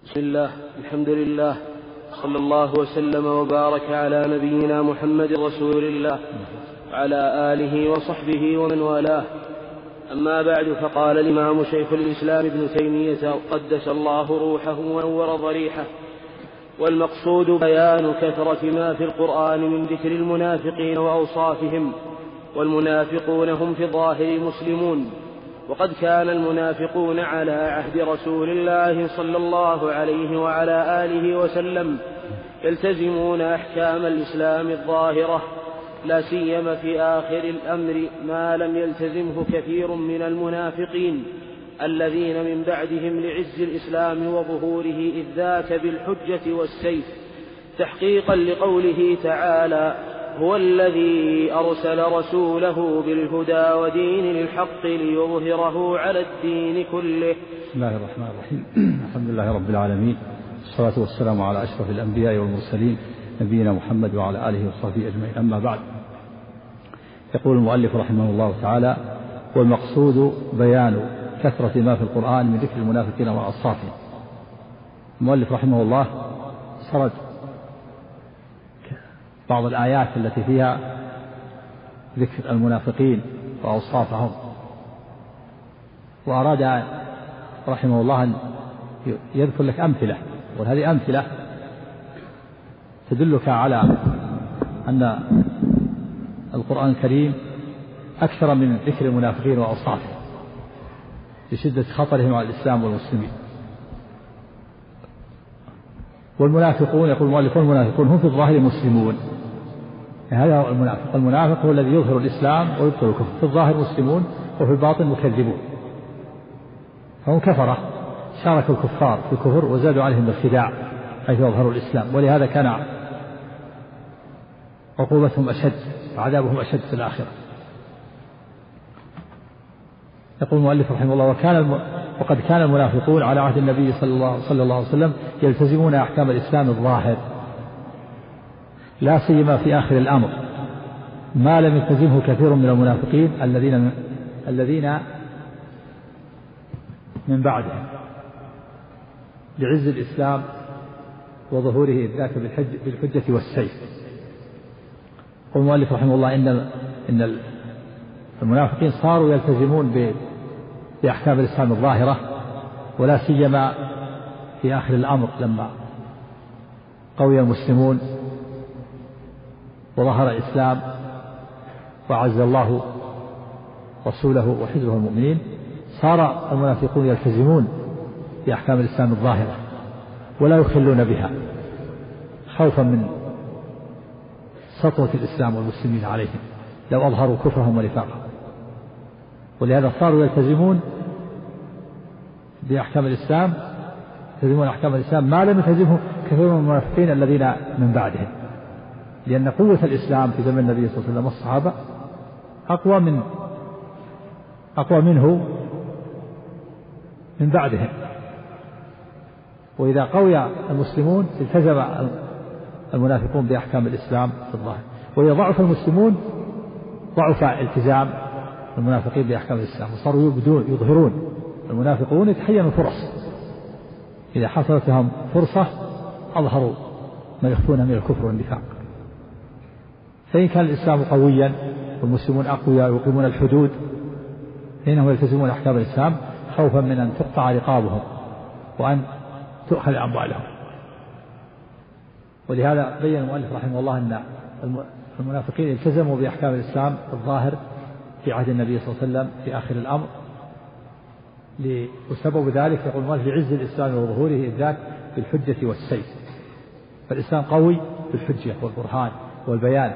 بسم الله، الحمد لله، صلى الله وسلم وبارك على نبينا محمد رسول الله وعلى آله وصحبه ومن والاه. أما بعد، فقال الإمام شيخ الإسلام ابن تيمية قدس الله روحه ونور ضريحه: والمقصود بيان كثرة ما في القرآن من ذكر المنافقين وأوصافهم. والمنافقون هم في الظاهر مسلمون، وقد كان المنافقون على عهد رسول الله صلى الله عليه وعلى آله وسلم يلتزمون أحكام الإسلام الظاهرة، لا سيما في آخر الأمر ما لم يلتزمه كثير من المنافقين الذين من بعدهم لعز الإسلام وظهوره، إذ ذاك بالحجة والسيف، تحقيقا لقوله تعالى: هو الذي أرسل رسوله بالهدى ودين الحق ليظهره على الدين كله. بسم الله الرحمن الرحيم. الحمد لله رب العالمين، والصلاة والسلام على أشرف الأنبياء والمرسلين نبينا محمد وعلى آله وصحبه أجمعين. أما بعد، يقول المؤلف رحمه الله تعالى: والمقصود بيان كثرة ما في القرآن من ذكر المنافقين وأوصافهم. المؤلف رحمه الله سرد بعض الآيات التي فيها ذكر المنافقين وأوصافهم، وأراد رحمه الله أن يذكر لك أمثلة، وهذه أمثلة تدلك على أن القرآن الكريم أكثر من ذكر المنافقين وأوصافهم لشدة خطرهم على الإسلام والمسلمين. والمنافقون، يقول المؤلف: والمنافقون هم في الظاهر مسلمون. هذا هو المنافق. المنافق هو الذي يظهر الإسلام ويبطل الكفر، في الظاهر مسلمون وفي الباطن مكذبون، فهم كفرة شاركوا الكفار في الكفر وزادوا عليهم بالخداع حيث يظهروا الإسلام، ولهذا كان عقوبتهم أشد وعذابهم أشد في الآخرة. يقول المؤلف رحمه الله: وقد كان المنافقون على عهد النبي صلى الله عليه وسلم يلتزمون أحكام الإسلام الظاهر، لا سيما في آخر الأمر ما لم يلتزمه كثير من المنافقين الذين من بعدهم لعز الإسلام وظهوره، إذ ذاك بالحجة والسيف. يقول المؤلف رحمه الله: إن المنافقين صاروا يلتزمون بأحكام الإسلام الظاهرة، ولا سيما في آخر الأمر لما قوي المسلمون وظهر الإسلام وعز الله رسوله وحزبه المؤمنين، صار المنافقون يلتزمون بأحكام الإسلام الظاهرة ولا يخلون بها خوفا من سطوة الإسلام والمسلمين عليهم لو أظهروا كفرهم ونفاقهم. ولهذا صاروا يلتزمون بأحكام الإسلام، يلتزمون أحكام الإسلام ما لم يلتزمه كثير من المنافقين الذين من بعدهم، لأن قوة الإسلام في زمن النبي صلى الله عليه وسلم والصحابة أقوى منه من بعدهم. وإذا قوي المسلمون التزم المنافقون بأحكام الإسلام في الظاهر، وإذا ضعف المسلمون ضعف التزام المنافقين بأحكام الإسلام، وصاروا يظهرون. المنافقون يتحينوا فرص، إذا حصلت لهم فرصة أظهروا ما يخفونه من الكفر والنفاق. فإن كان الإسلام قويا والمسلمون أقوياء يقيمون الحدود، فإنهم يلتزمون أحكام الإسلام خوفا من أن تقطع رقابهم وأن تؤخذ أموالهم. ولهذا بين المؤلف رحمه الله أن المنافقين التزموا بأحكام الإسلام الظاهر في عهد النبي صلى الله عليه وسلم في آخر الأمر، وسبب ذلك يقول المؤلف لعز الإسلام وظهوره، إذ ذاك بالحجة والسيف. فالإسلام قوي بالحجة والبرهان والبيان،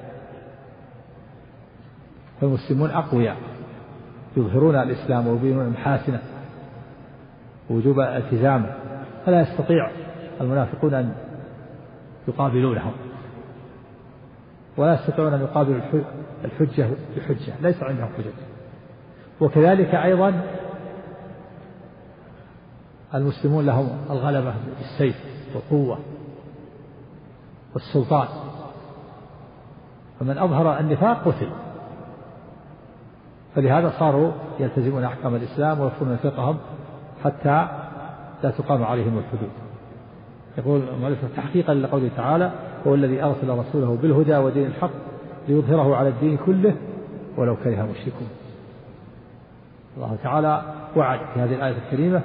فالمسلمون أقوياء يظهرون الإسلام ويبينون محاسنه ووجوب التزامه، فلا يستطيع المنافقون أن يقابلونهم، ولا يستطيعون أن يقابلوا الحجة بحجة، ليس عندهم حجة. وكذلك أيضا المسلمون لهم الغلبة بالسيف والقوة والسلطان، فمن أظهر النفاق قتل. فلهذا صاروا يلتزمون أحكام الإسلام ويكفرون نفاقهم حتى لا تقام عليهم الحدود. يقول المؤلف تحقيقا لقوله تعالى هو الذي أرسل رسوله بالهدى ودين الحق ليظهره على الدين كله ولو كره المشركون. الله تعالى وعد في هذه الآية الكريمة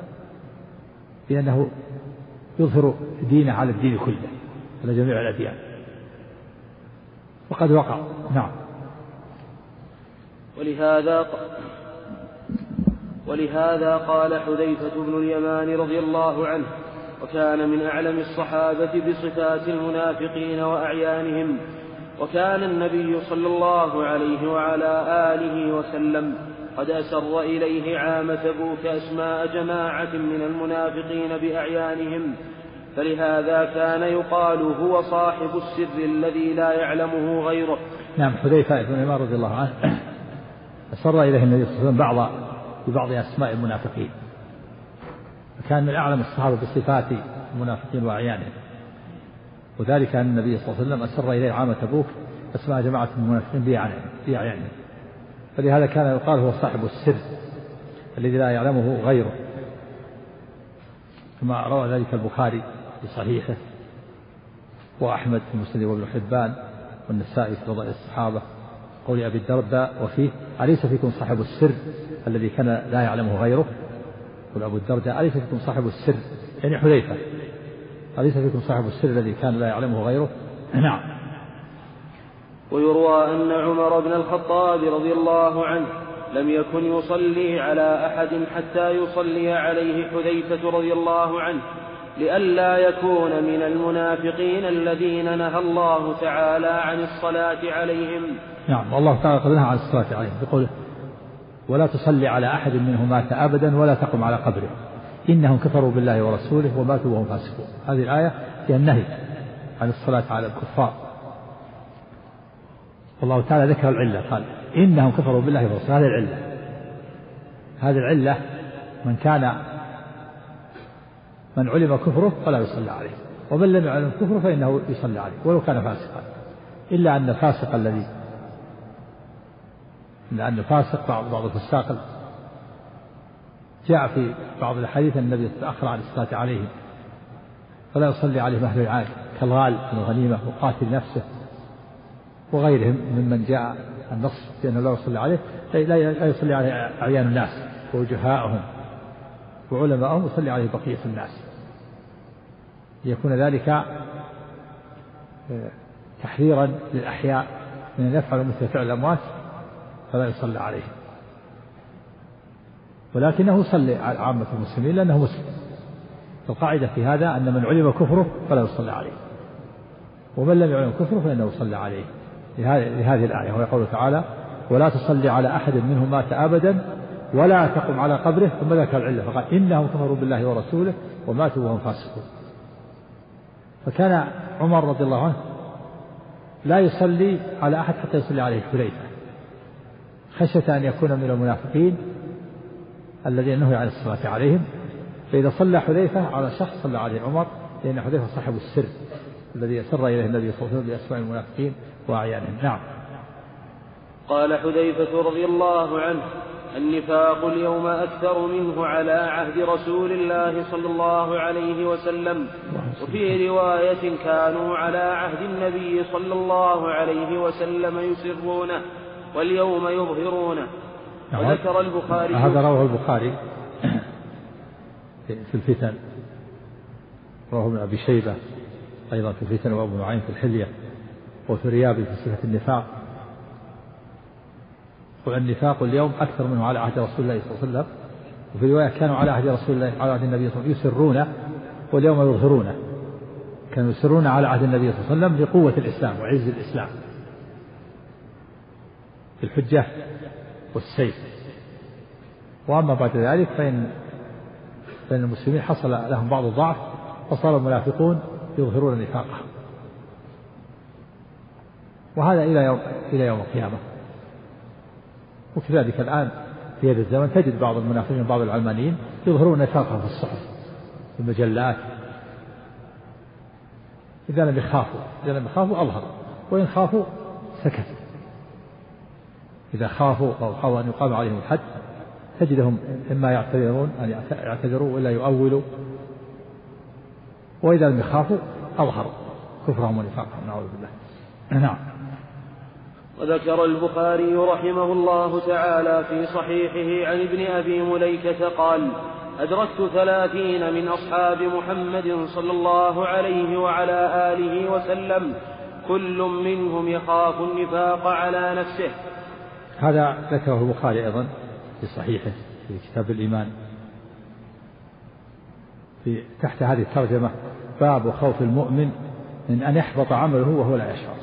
بأنه يظهر دينه على الدين كله على جميع الأديان، وقد وقع. نعم. ولهذا قال حذيفة بن اليمان رضي الله عنه وكان من أعلم الصحابة بصفات المنافقين وأعيانهم، وكان النبي صلى الله عليه وعلى آله وسلم قد أسر إليه عام تبوك أسماء جماعة من المنافقين بأعيانهم، فلهذا كان يقال هو صاحب السر الذي لا يعلمه غيره. نعم. حذيفة بن اليمان رضي الله عنه أسر إليه النبي صلى الله عليه وسلم ببعض أسماء المنافقين، وكان من أعلم الصحابة بصفات المنافقين وأعيانهم، وذلك أن النبي صلى الله عليه وسلم أسر إليه عام تبوك أسماء جماعة من المنافقين بأعيانهم، فلهذا كان يقال هو صاحب السر الذي لا يعلمه غيره، كما روى ذلك البخاري في صحيحه وأحمد في مسند وابن حبان والنسائي في فضائل الصحابة قول أبي الدرداء وفيه أليس فيكم صاحب السر الذي كان لا يعلمه غيره. قل أبو الدرداء أليس فيكم صاحب السر يعني حذيفة أليس فيكم صاحب السر الذي كان لا يعلمه غيره. نعم. ويروى أن عمر بن الخطاب رضي الله عنه لم يكن يصلي على أحد حتى يصلي عليه حذيفة رضي الله عنه لئلا يكون من المنافقين الذين نهى الله تعالى عن الصلاة عليهم. نعم. والله تعالى قد نهى عن الصلاة عليهم بقوله ولا تصلي على أحد منهم مات أبدا ولا تقم على قبره إنهم كفروا بالله ورسوله وماتوا وهم فاسقون. هذه الآية فيها النهي عن الصلاة على الكفار، والله تعالى ذكر العلة قال إنهم كفروا بالله ورسوله. هذه العلة من علم كفره فلا يصلى عليه، ومن لم يعلم كفره فإنه يصلى عليه ولو كان فاسقا، إلا أن الفاسق لأن الفاسق بعض الفساق جاء في بعض الحديث أن النبي تأخر عن الصلاة عليهم فلا يصلي عليه أهل العاد كالغال من الغنيمة وقاتل نفسه وغيرهم ممن جاء النص بأنه لا يصلي عليه، لا يصلي عليه أعيان الناس ووجهاءهم وعلماءهم، يصلي عليه بقية الناس، ليكون ذلك تحذيرا للأحياء من أن يفعلوا مثل فعل الأموات فلا يصلي عليه، ولكنه يصلي على عامة المسلمين لأنه مسلم. القاعدة في هذا أن من علم كفره فلا يصلي عليه، ومن لم يعلم كفره فإنه يصلى عليه لهذه الآية، وهي قوله تعالى ولا تصلي على أحد منهم مات أبدا ولا تقم على قبره، ثم ذكر العلة فقال إنهم كفروا بالله ورسوله وماتوا وهم فاسقون. فكان عمر رضي الله عنه لا يصلي على أحد حتى يصلي عليه حذيفة، خشية أن يكون من المنافقين الذين نهوا عن الصلاة عليهم، فإذا صلى حذيفة على شخص صلى عليه عمر، لأن حذيفة صاحب السر الذي أسر إليه النبي صلى الله عليه وسلم بأسماء المنافقين وأعيانهم. نعم. قال حذيفة رضي الله عنه النفاق اليوم أكثر منه على عهد رسول الله صلى الله عليه وسلم، وفي رواية كانوا على عهد النبي صلى الله عليه وسلم يسرونه واليوم يظهرونه. وذكر البخاري هذا رواه البخاري في الفتن، رواه ابن أبي شيبة أيضا في الفتن، وأبو نعيم في الحلية، وفي ريابي في صفة النفاق. والنفاق اليوم أكثر منه على عهد رسول الله صلى الله عليه وسلم، وفي رواية كانوا على عهد رسول الله على عهد النبي صلى الله عليه وسلم يسرونه واليوم يظهرونه. كانوا يسرون على عهد النبي صلى الله عليه وسلم لقوة الإسلام وعز الإسلام بالحجة والسيف، وأما بعد ذلك فإن المسلمين حصل لهم بعض الضعف فصار المنافقون يظهرون نفاقهم، وهذا إلى يوم القيامة. وكذلك الآن في هذا الزمن تجد بعض المنافقين بعض العلمانيين يظهرون نفاقهم في الصحف في المجلات، إذا لم يخافوا أظهر، وإن خافوا سكتوا. إذا خافوا أو حاولوا أن يقام عليهم الحد تجدهم إما يعتذرون أن يعتذروا ولا يؤولوا، وإذا لم يخافوا أظهروا كفرهم ونفاقهم، نعوذ بالله. نعم. وذكر البخاري رحمه الله تعالى في صحيحه عن ابن أبي مليكة قال: أدركت 30 من أصحاب محمد صلى الله عليه وعلى آله وسلم كل منهم يخاف النفاق على نفسه. هذا ذكره البخاري أيضا في صحيحه في كتاب الإيمان في تحت هذه الترجمة: باب خوف المؤمن من أن يحبط عمله وهو لا يشعر.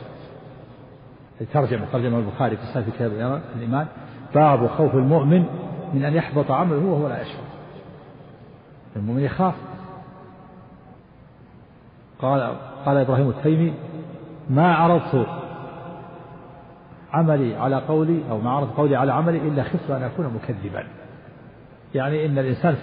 ترجمة البخاري في كتاب الإيمان: باب خوف المؤمن من أن يحبط عمله وهو لا يشعر. المؤمن يخاف. قال إبراهيم التيمي: ما عرضت عملي على قولي، أو ما عرضت قولي على عملي إلا خفت أن أكون مكذبا. يعني إن الإنسان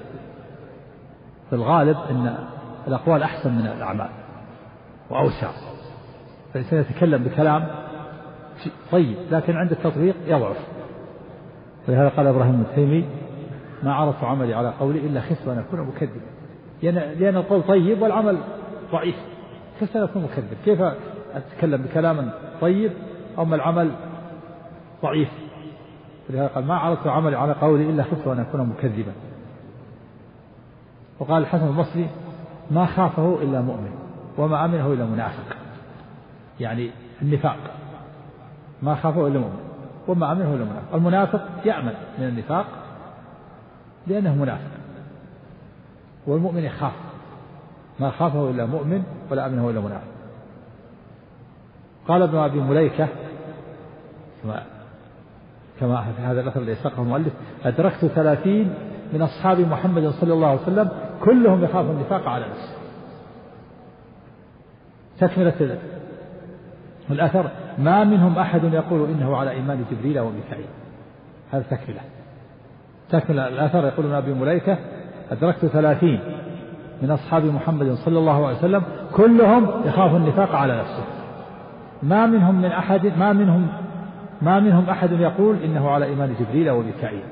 في الغالب إن الأقوال أحسن من الأعمال وأوسع، فالإنسان يتكلم بكلام طيب لكن عند التطبيق يضعف. ولهذا قال إبراهيم التيمي: ما عرضت عملي على قولي إلا خفت أن أكون مكذبا. لأن القول طيب والعمل ضعيف، خفت أن أكون مكذب. كيف أتكلم بكلام طيب أما العمل ضعيف؟ ولهذا قال: ما عرضت عملي على قولي إلا خفت أن أكون مكذبا. وقال الحسن البصري: ما خافه إلا مؤمن وما أمنه إلا منافق. يعني النفاق ما خافه إلا مؤمن وما أمنه إلا منافق. المنافق يأمن من النفاق لأنه منافق، والمؤمن يخاف. ما خافه إلا مؤمن ولا أمنه إلا منافق. قال ابن أبي مليكة كما في هذا الأثر الذي ساقه المؤلف: أدركت 30 من أصحاب محمد صلى الله عليه وسلم كلهم يخاف النفاق على نفسه. تكملة الأثر: ما منهم أحد يقول إنه على إيمان جبريل وميكائيل. هذا تكمل الأثر. يقول ابن أبي مليكة: أدركت 30 من أصحاب محمد صلى الله عليه وسلم كلهم يخاف النفاق على نفسه. ما منهم أحد يقول إنه على إيمان جبريل وميكائيل.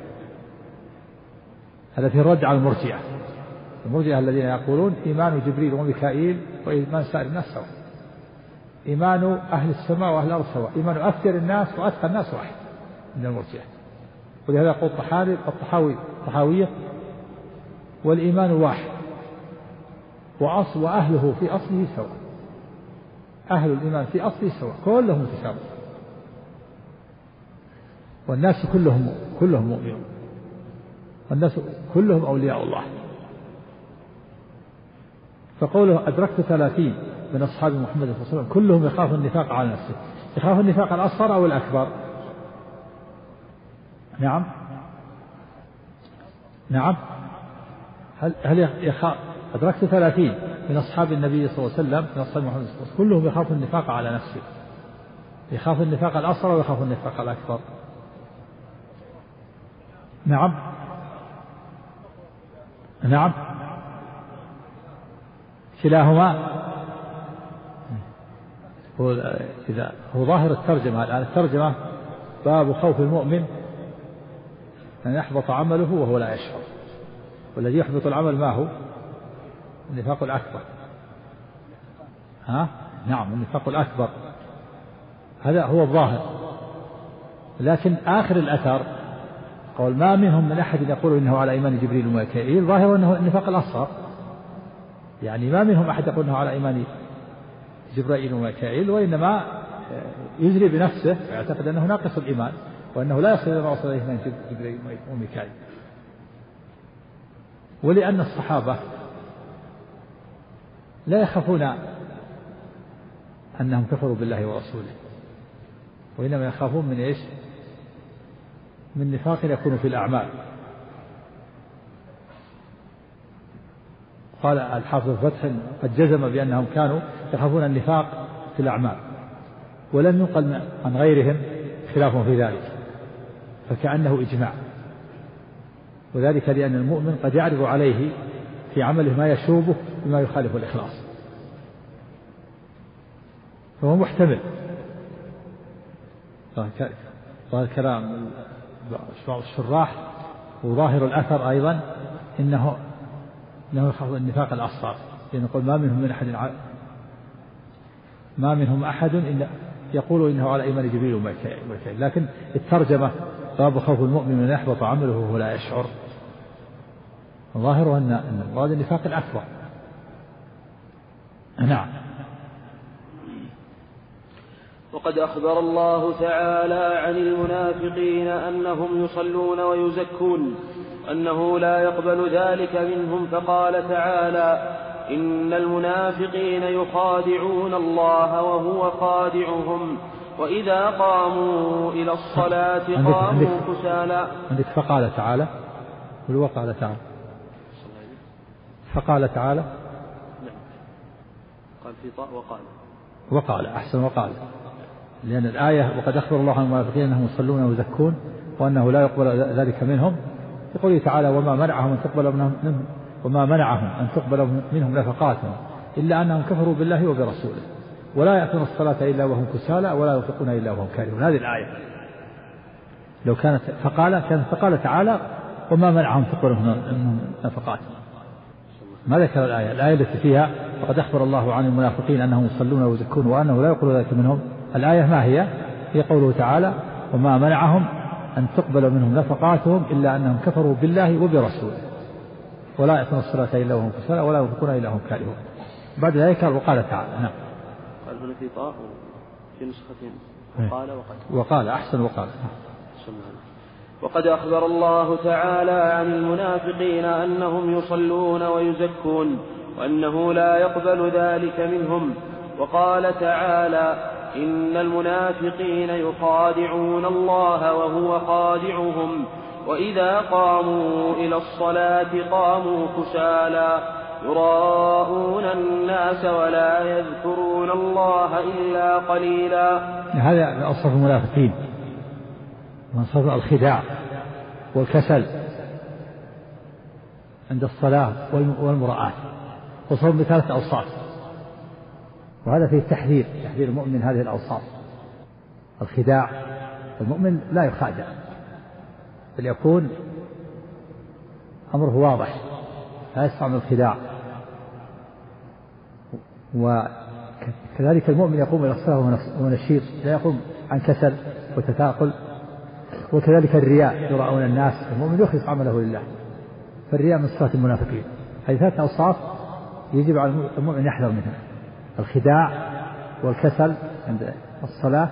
هذا في الرد على المرجئة الذين يقولون إيمان جبريل وميكائيل وإيمان سائر الناس سواء. إيمان أهل السماء وأهل الأرض سواء. إيمان أفجر الناس وأتقى الناس واحد من المرجئة. ولهذا يقول الطحاوية: والإيمان واحد وأهله في أصله سواء. أهل الإيمان في أصله سواء، كلهم متساوون، والناس كلهم مؤمنون، والناس كلهم أولياء الله. فقوله: أدركت 30 من أصحاب محمد صلى الله عليه وسلم كلهم يخاف النفاق على نفسه. يخاف النفاق الأصغر أو الأكبر؟ نعم. هل يخاف؟ أدركت 30 من أصحاب النبي صلى الله عليه وسلم من أصحاب محمد صلى الله عليه وسلم كلهم يخاف النفاق على نفسه. يخاف النفاق الأصغر أو يخاف النفاق الأكبر؟ نعم كلاهما. هو ظاهر الترجمة الآن. الترجمة: باب خوف المؤمن أن يحبط عمله وهو لا يشعر. والذي يحبط العمل ما هو؟ النفاق الأكبر. نعم، النفاق الأكبر، هذا هو الظاهر. لكن آخر الأثر قال: ما منهم من أحد يقول إنه على إيمان جبريل وميكائيل، ظاهر أنه النفاق الأصغر. يعني ما منهم أحد يقول إنه على إيمان جبرائيل وميكائيل، وإنما يجري بنفسه ويعتقد أنه ناقص الإيمان وأنه لا يصل إلى ما وصل إليه من جبرائيل وميكائيل. ولأن الصحابة لا يخافون أنهم كفروا بالله ورسوله، وإنما يخافون من إيش؟ من نفاق يكون في الأعمال. قال الحافظ الفتح: قد جزم بأنهم كانوا يخافون النفاق في الأعمال، ولم ينقل عن غيرهم خلافهم في ذلك، فكأنه إجماع. وذلك لأن المؤمن قد يعرض عليه في عمله ما يشوبه بما يخالف الإخلاص، فهو محتمل. ظاهر كلام الشراح وظاهر الأثر أيضا إنه يخاف النفاق الأصغر، لأنه يقول ما منهم أحد إلا يقول إنه على إيمان جبريل وميكائيل، لكن الترجمة باب خوف المؤمن من يحبط عمله وهو لا يشعر، الظاهر أن المراد النفاق الأكبر. نعم. وقد أخبر الله تعالى عن المنافقين أنهم يصلون ويزكون أنه لا يقبل ذلك منهم، فقال تعالى: إن المنافقين يخادعون الله وهو خادعهم وإذا قاموا إلى الصلاة قاموا كسالى. عندك فقال تعالى فقال تعالى قال في طاء وقال أحسن وقال، لأن الآية وقد أخبر الله عن المنافقين أنهم يصلون ويزكون وأنه لا يقبل ذلك منهم، يقول تعالى: وما منعهم أن تقبل منهم نفقاتهم إلا أنهم كفروا بالله وبرسوله ولا يأتون الصلاة إلا وهم كسالى ولا ينفقون إلا وهم كارهون. هذه الآية لو كانت فقال تعالى: وما منعهم تقبل منهم نفقاتهم، ما ذكر الآية التي فيها وقد أخبر الله عن المنافقين أنهم يصلون ويزكون وأنه لا يقبل ذلك منهم. الآية ما هي قوله تعالى: وما منعهم أن تقبل منهم نفقاتهم إلا أنهم كفروا بالله وبرسوله ولا يأتون الصلاة إلا وهم كسالى ولا ينفقون إلا وهم كارهون. بعد ذلك وقال تعالى. نعم. قال هنا في طاء في نسختين وقال أحسن وقال. وقد أخبر الله تعالى عن المنافقين أنهم يصلون ويزكون وأنه لا يقبل ذلك منهم، وقال تعالى: إن المنافقين يخادعون الله وهو خادعهم وإذا قاموا إلى الصلاة قاموا كسالى يراءون الناس ولا يذكرون الله إلا قليلا. هذا أوصاف المنافقين، وصف الخداع والكسل عند الصلاة والمراءة، وصف بثلاث أوصاف، وهذا فيه تحذير المؤمن من هذه الأوصاف. الخداع، المؤمن لا يخادع بل يكون أمره واضح، لا يستعمل الخداع. وكذلك المؤمن يقوم إلى الصلاة ونشيط، لا يقوم عن كسل وتثاقل. وكذلك الرياء، يراءون الناس، المؤمن يخلص عمله لله، فالرياء من صفات المنافقين. هذه ثلاث أوصاف يجب على المؤمن يحذر منها: الخداع والكسل عند الصلاة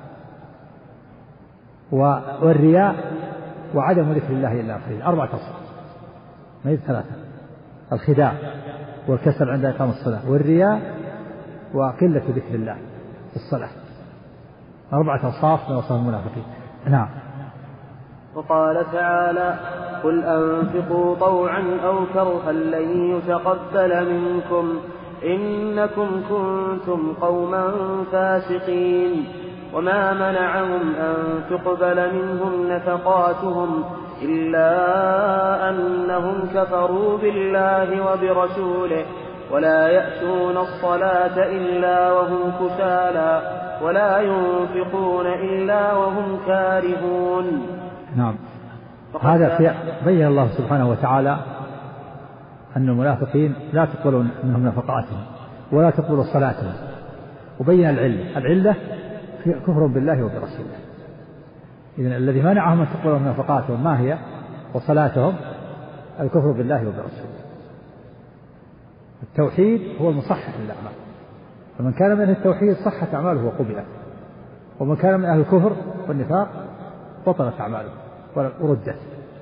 والرياء وعدم ذكر الله إلا قليلا. 4 أوصاف، ما هي 3: الخداع والكسل عند إقام الصلاة والرياء وقلة ذكر الله في الصلاة. 4 أوصاف من أوصاف المنافقين. نعم. وقال تعالى: قل أنفقوا طوعا أو كرها لن يتقبل منكم إنكم كنتم قوما فاسقين. وما منعهم أن تقبل منهم نفقاتهم إلا أنهم كفروا بالله وبرسوله ولا يأتون الصلاة إلا وهم كسالى ولا ينفقون إلا وهم كارهون. نعم. هذا بين الله سبحانه وتعالى أن المنافقين لا تقبل منهم نفقاتهم ولا تقبل صلاتهم، وبين العلة في كفر بالله وبرسوله. إذن الذي منعهم أن تقبل منهم نفقاتهم ما هي وصلاتهم؟ الكفر بالله وبرسوله. التوحيد هو المصحح للأعمال، فمن كان من التوحيد صحت أعماله وقبلت، ومن كان من أهل الكفر والنفاق بطلت أعماله وردت.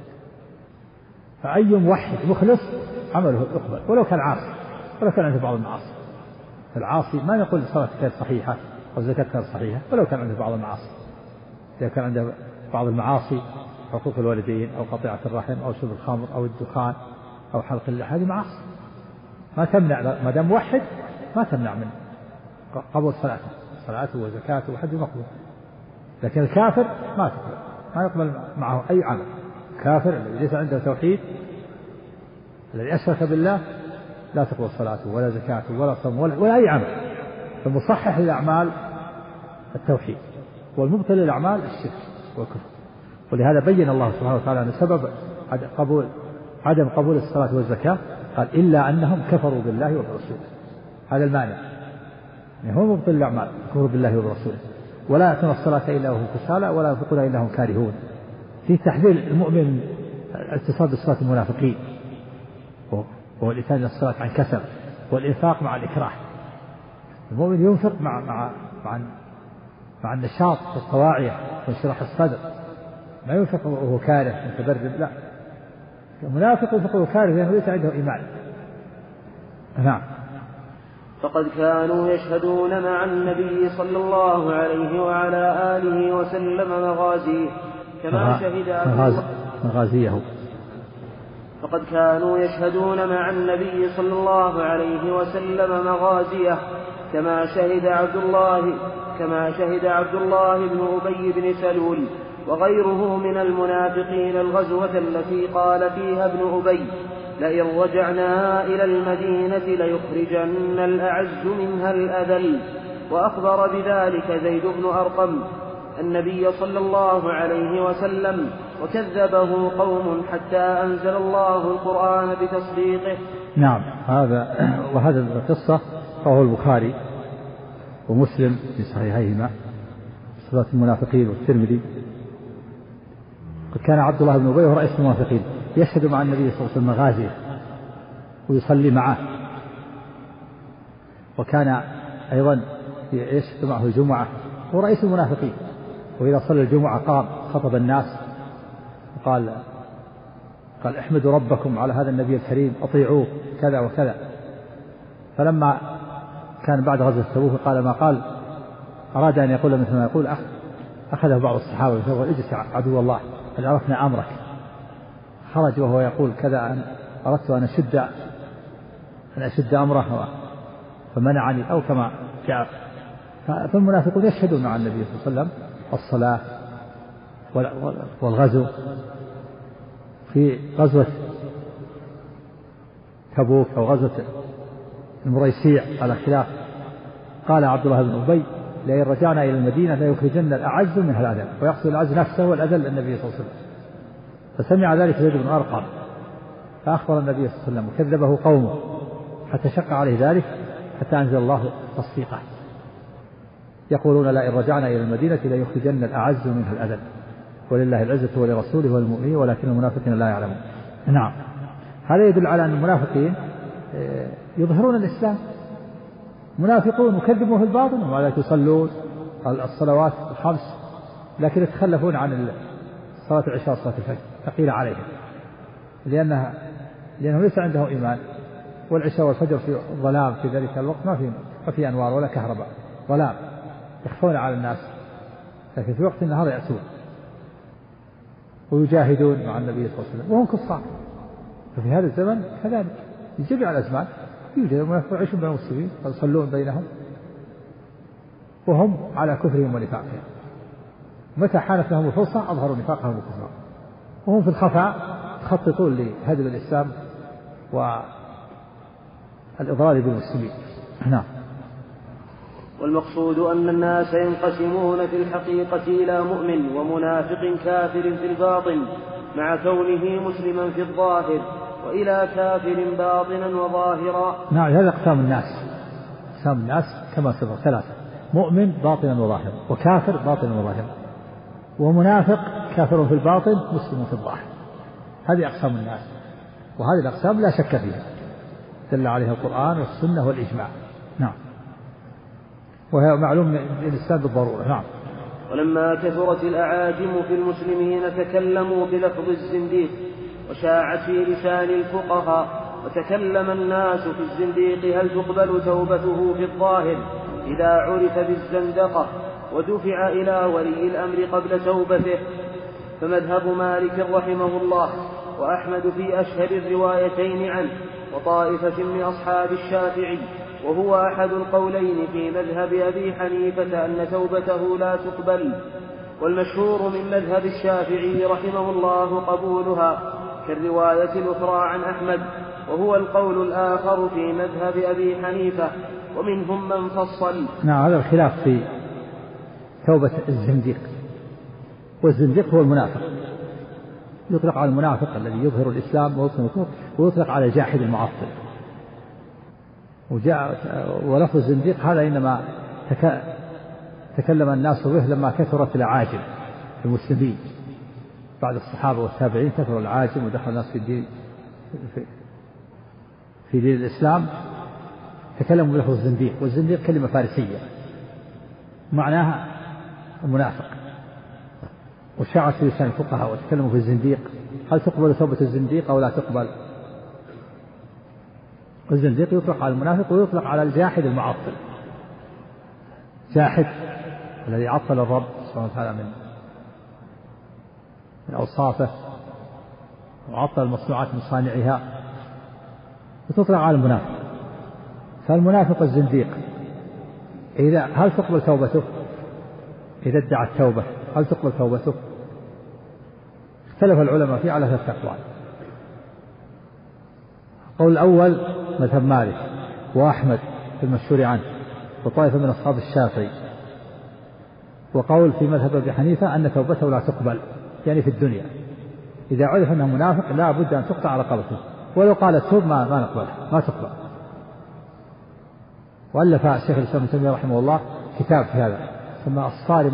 فأي موحد مخلص عمله يقبل ولو كان عاصي، ولو كان عنده بعض المعاصي. فالعاصي ما نقول صلاته كانت صحيحة أو زكاة كانت صحيحة ولو كان عنده بعض المعاصي. إذا كان عنده بعض المعاصي، حقوق الوالدين أو قطيعة الرحم أو شرب الخمر أو الدخان أو حلق اللحى، هذه معاصي ما تمنع، ما دام موحد ما تمنع من قبول صلاته وزكاته وحج مقبول. لكن الكافر ما تقبل، ما يقبل معه أي عمل. كافر الذي ليس عنده توحيد، الذي أشرك بالله، لا تقبل صلاته ولا زكاته ولا صوم ولا أي عمل. فالمصحح للأعمال التوحيد، والمبطل للأعمال الشرك والكفر. ولهذا بين الله سبحانه وتعالى أن سبب عدم قبول الصلاة والزكاة، قال إلا أنهم كفروا بالله وبرسوله. هذا المانع، يعني هو مبطل الأعمال كفروا بالله وبرسوله، ولا يأتون الصلاة إلا وهم كسالى ولا ينفقون إلا هم كارهون. في تحذير المؤمن الاتصال بصلاة المنافقين، وهو الإتيان الصلاة عن كسل، والإنفاق مع الإكراه. المؤمن ينفق مع النشاط والطواعية وانشراح الصدر، ما ينفق وهو كاره متبرد، لا، المنافق ينفق وهو كاره لأنه ليس عنده إيمان. نعم. فقد كانوا يشهدون مع النبي صلى الله عليه وعلى آله وسلم مغازيه كما شهد مغازيه. فقد كانوا يشهدون مع النبي صلى الله عليه وسلم مغازيه كما شهد عبد الله بن أبي بن سلول وغيره من المنافقين الغزوة التي قال فيها ابن أبي: لئن رجعنا إلى المدينة ليخرجن الأعز منها الأذل. وأخبر بذلك زيد بن أرقم النبي صلى الله عليه وسلم، وكذبه قوم حتى أنزل الله القرآن بتصديقه. نعم. وهذا القصة رواه البخاري ومسلم في صحيحيهما، صفات المنافقين، والترمذي. قد كان عبد الله بن أبي وهو رئيس المنافقين يشهد مع النبي صلى الله عليه وسلم مغازيه ويصلي معه، وكان أيضا يشهد معه الجمعة، هو رئيس المنافقين، وإذا صلى الجمعة قام خطب الناس وقال احمدوا ربكم على هذا النبي الكريم، أطيعوه كذا وكذا. فلما كان بعد غزوة تبوك قال ما قال، أراد أن يقول مثل ما يقول، أخذه بعض الصحابة فقال: اجلس عدو الله، قد عرفنا أمرك. خرج وهو يقول كذا: أردت أن أشد أمره فمنعني، أو كما جاء. فالمنافقون يشهدون مع النبي صلى الله عليه وسلم الصلاة والغزو. في غزوة تبوك أو غزوة المريسيع على خلاف، قال عبد الله بن أبي: لئن رجعنا إلى المدينة ليخرجن الأعز منها الأذل، ويقصد الأعز نفسه والأذل النبي صلى الله عليه وسلم. فسمع ذلك زيد بن أرقم فأخبر النبي صلى الله عليه وسلم، وكذبه قومه حتى شق عليه ذلك، حتى أنزل الله تصديقه. يقولون: لئن رجعنا إلى المدينة ليخرجن الأعز منها الأذل، ولله العزة ولرسوله والمؤمنين ولكن المنافقين لا يعلمون. نعم. هذا يدل على أن المنافقين يظهرون الإسلام، منافقون يكذبون في الباطن، ومع ذلك يصلون الصلوات الخمس، لكن يتخلفون عن صلاة العشاء وصلاة الفجر، ثقيلة عليهم، لأنه ليس عنده إيمان. والعشاء والفجر في ظلام في ذلك الوقت، ما في أنوار ولا كهرباء، ظلام، يخفون على الناس، لكن في وقت النهار يأتون ويجاهدون مع النبي صلى الله عليه وسلم وهم كفار. ففي هذا الزمن كذلك، في جميع الأزمان يوجد منافقون يعيشون بين المسلمين ويصلون بينهم وهم على كفرهم ونفاقهم. متى حانت لهم الفرصة أظهروا نفاقهم وكفرهم، وهم في الخفاء يخططون لهدم الإسلام والإضرار بالمسلمين. نعم. والمقصود أن الناس ينقسمون في الحقيقة إلى مؤمن ومنافق كافر في الباطن مع كونه مسلما في الظاهر، وإلى كافر باطنا وظاهرا. نعم. هذا أقسام الناس. أقسام الناس كما سبق ثلاثة: مؤمن باطنا وظاهرا، وكافر باطنا وظاهرا، ومنافق كافر في الباطن مسلم في الظاهر. هذه أقسام الناس، وهذه الأقسام لا شك فيها، دل عليها القرآن والسنة والإجماع. نعم. وهي معلوم للإسلام بالضرورة. نعم. ولما كثرت الأعاجم في المسلمين تكلموا بلفظ الزنديق، وشاعت في لسان الفقهاء، وتكلم الناس في الزنديق هل تقبل توبته في الظاهر إذا عرف بالزندقة، ودفع إلى ولي الأمر قبل توبته. فمذهب مالك رحمه الله وأحمد في أشهر الروايتين عنه، وطائفة من أصحاب الشافعي، وهو أحد القولين في مذهب أبي حنيفة أن توبته لا تقبل. والمشهور من مذهب الشافعي رحمه الله قبولها، كالرواية الأخرى عن أحمد، وهو القول الآخر في مذهب أبي حنيفة، ومنهم من فصل. نعم. هذا الخلاف في توبة الزنديق، والزنديق هو المنافق، يطلق على المنافق الذي يظهر الإسلام ويبطن الكفر، ويطلق على الجاحد المعطل. ولفظ الزنديق هذا إنما تكلم الناس به لما كثرت الأعاجم المسلمين بعد الصحابة والتابعين، كثر العاجم ودخل الناس في دين الإسلام، تكلموا بلفظ الزنديق. والزنديق كلمة فارسية معناها المنافق، وشاعت في لسان الفقهاء وتكلموا في الزنديق، هل تقبل توبة الزنديق أو لا تقبل؟ الزنديق يطلق على المنافق ويطلق على الجاحد المعطل، جاحد الذي عطل الرب سبحانه وتعالى من أوصافه وعطل المصنوعات من صانعها، وتطلق على المنافق. فالمنافق الزنديق هل تقبل توبته؟ إذا ادعى التوبة هل تقبل توبته؟ اختلف العلماء فيه على 3 أقوال. القول الأول مذهب مالك وأحمد في المشهور عنه وطائفة من أصحاب الشافعي، وقول في مذهب أبي حنيفة أن توبته لا تقبل، يعني في الدنيا إذا عرف أنه منافق لا بد أن تقطع رقبته، ولو قال التوب ما نقبلها، ما تقبل. وألف الشيخ الإسلام ابن تيمية رحمه الله كتاب في هذا ثم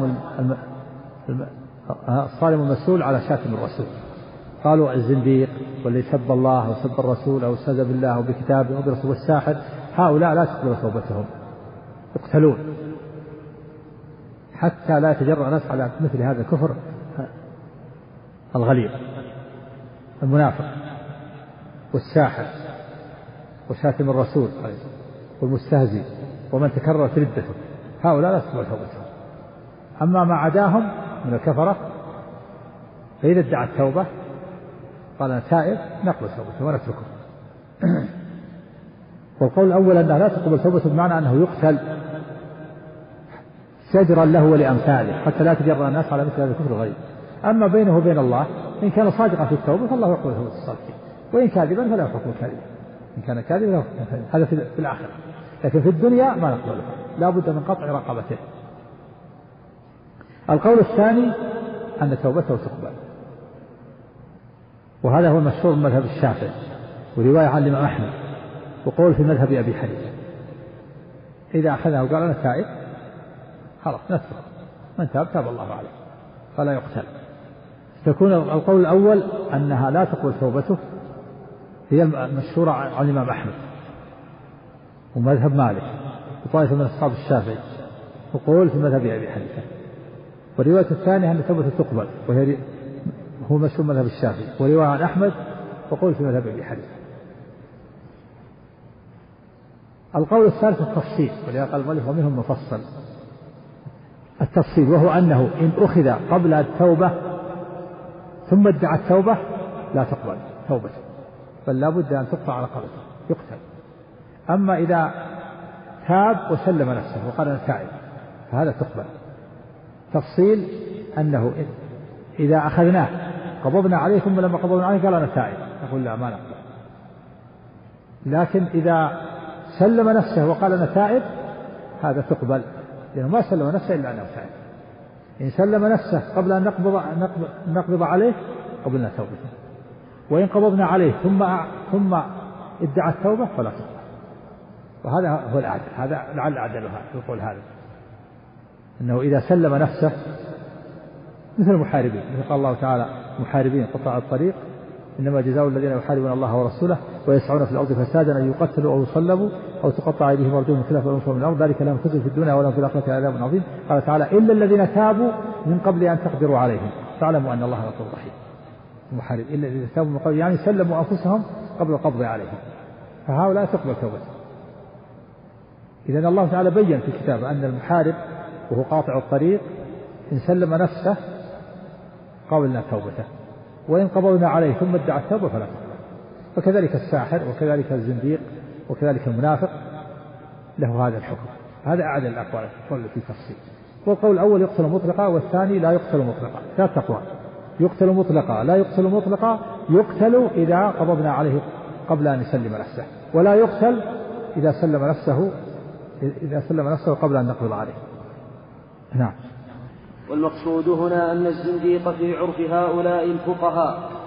الصارم المسؤول على شاتم الرسول. قالوا الزنديق والذي سب الله وسب الرسول أو استهزأ بالله وبكتابه وبرسول والساحر، هؤلاء لا تقبل توبتهم، يقتلون حتى لا يتجرأ الناس على مثل هذا الكفر الغليظ. المنافق والساحر وشاتم الرسول والمستهزئ ومن تكررت ردته، هؤلاء لا تقبل توبتهم. أما ما عداهم من الكفرة فإذا ادعى التوبة قال أنا تائب نقبل توبته ونتركه. والقول الأول أنها لا تقبل توبته بمعنى أنه يقتل سجرا له ولأمثاله حتى لا تجرأ الناس على مثل هذا الكفر الغريب. أما بينه وبين الله إن كان صادقا في التوبة فالله يقبل توبة الصادقين، وإن كاذبا فلا يحكم كاذبا، إن كان كاذبا لا يحكم كاذبا. هذا في الآخرة، لكن في الدنيا ما نقبله، لا بد من قطع رقبته. القول الثاني أن توبته تقبل، وهذا هو المشهور من مذهب الشافعي ورواية عن الإمام أحمد، وقول في مذهب أبي حنيفة إذا أخذه وقال أنا تائب خلاص نترك، من تاب تاب الله عليه فلا يقتل. تكون القول الأول أنها لا تقبل توبته هي المشهورة عن الإمام أحمد ومذهب مالك وطائفة من أصحاب الشافعي، وقول في مذهب أبي حنيفة. والرواية الثانية أن توبته تقبل وهي هو مشهور مذهب الشافعي، ورواية عن أحمد وقول في مذهب أبي حنيفة. القول الثالث التفصيل، ولذا قال المؤلف ومنهم مفصل. التفصيل وهو أنه إن أخذ قبل التوبة ثم ادعى التوبة لا تقبل توبته، بل لا بد أن تقطع رقبته يقتل. أما إذا تاب وسلم نفسه وقال أنا تائب فهذا تقبل. تفصيل أنه إذا أخذناه قبضنا عليه ثم لما قبضنا عليه قال أنا تائب، نقول لا ما نقبل. لكن إذا سلم نفسه وقال أنا تائب هذا تقبل، لأنه ما سلم نفسه إلا أنه تائب. إن سلم نفسه قبل أن نقبض عليه قبلنا توبته، وإن قبضنا عليه ثم ادعى التوبة فلا تقبل. وهذا هو العدل، هذا لعل عدلها يقول هذا أنه إذا سلم نفسه مثل المحاربين، مثل قال الله تعالى محاربين قطع الطريق إنما جزاء الذين يحاربون الله ورسوله ويسعون في الأرض فسادا أن يقتلوا أو يصلبوا أو تقطع أيديهم وأرجلهم من خلاف وينفوا من الأرض ذلك لهم خزي في الدنيا ولهم في الآخرة عذاب عظيم. قال تعالى إلا الذين تابوا من قبل أن تقدروا عليهم فاعلموا أن الله غفور رحيم. المحارب إلا الذين تابوا من قبل يعني سلموا أنفسهم قبل القبض عليهم، فهؤلاء تقبل توبته. إذن الله تعالى بين في كتابه أن المحارب وهو قاطع الطريق إن سلم نفسه قبلنا توبته، وإن قبضنا عليه ثم ادعى التوبة فلا تقبل. وكذلك الساحر وكذلك الزنديق وكذلك المنافق له هذا الحكم. هذا أعدل الأقوال في تفصيل. والقول الأول يقتل مطلقا والثاني لا يقتل مطلقا. 3 أقوال: يقتل مطلقا، لا يقتل مطلقا، يقتل إذا قبضنا عليه قبل أن يسلم نفسه، ولا يقتل إذا سلم نفسه قبل أن نقبض عليه. نعم. والمقصود هنا أن الزنديق في عرف هؤلاء الفقهاء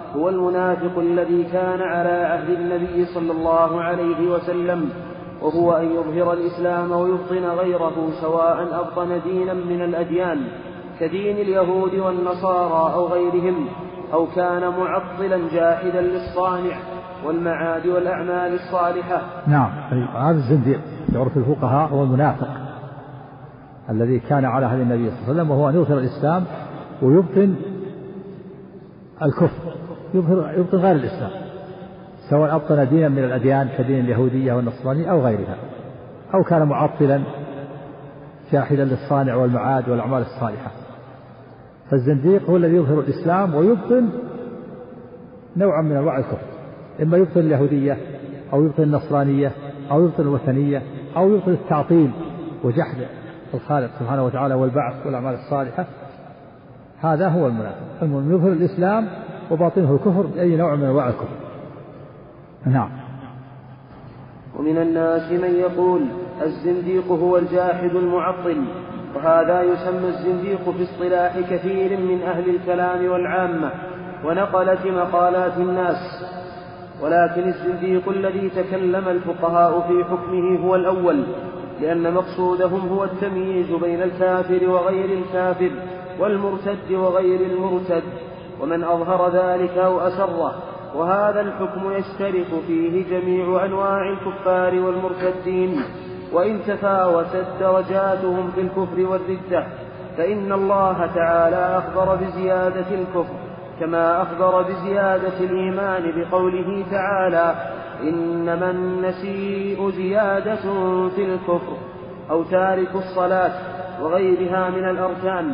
هو المنافق الذي كان على عهد النبي صلى الله عليه وسلم، وهو أن يظهر الإسلام ويبطن غيره، سواء أبطن دينا من الأديان كدين اليهود والنصارى أو غيرهم، أو كان معطلا جاحدا للصانع والمعاد والأعمال الصالحة. نعم، هذا الزنديق في عرف الفقهاء هو المنافق الذي كان على عهد النبي صلى الله عليه وسلم، وهو أن يظهر الإسلام ويبطن الكفر، يبطن غير الإسلام، سواء أبطن دينا من الأديان كدين اليهودية والنصرانية أو غيرها، أو كان معطلا جاحدا للصانع والمعاد والأعمال الصالحة. فالزنديق هو الذي يظهر الإسلام ويبطن نوعا من أنواع الكفر، إما يبطن اليهودية أو يبطن النصرانية أو يبطن الوثنية أو يبطن التعطيل وجحد الخالق سبحانه وتعالى والبعث والأعمال الصالحة. هذا هو المنافق، المؤمن يظهر الإسلام وباطنه الكفر بأي نوع من أنواع الكفر. نعم. ومن الناس من يقول الزنديق هو الجاحد المعطل، وهذا يسمى الزنديق في اصطلاح كثير من أهل الكلام والعامة ونقلة مقالات الناس. ولكن الزنديق الذي تكلم الفقهاء في حكمه هو الأول، لأن مقصودهم هو التمييز بين الكافر وغير الكافر والمرتد وغير المرتد، ومن أظهر ذلك أو أسره، وهذا الحكم يشترك فيه جميع أنواع الكفار والمرتدين، وإن تفاوتت درجاتهم في الكفر والردة، فإن الله تعالى أخبر بزيادة الكفر كما أخبر بزيادة الإيمان بقوله تعالى إنما النسيء زيادة في الكفر، أو تارك الصلاة وغيرها من الأركان.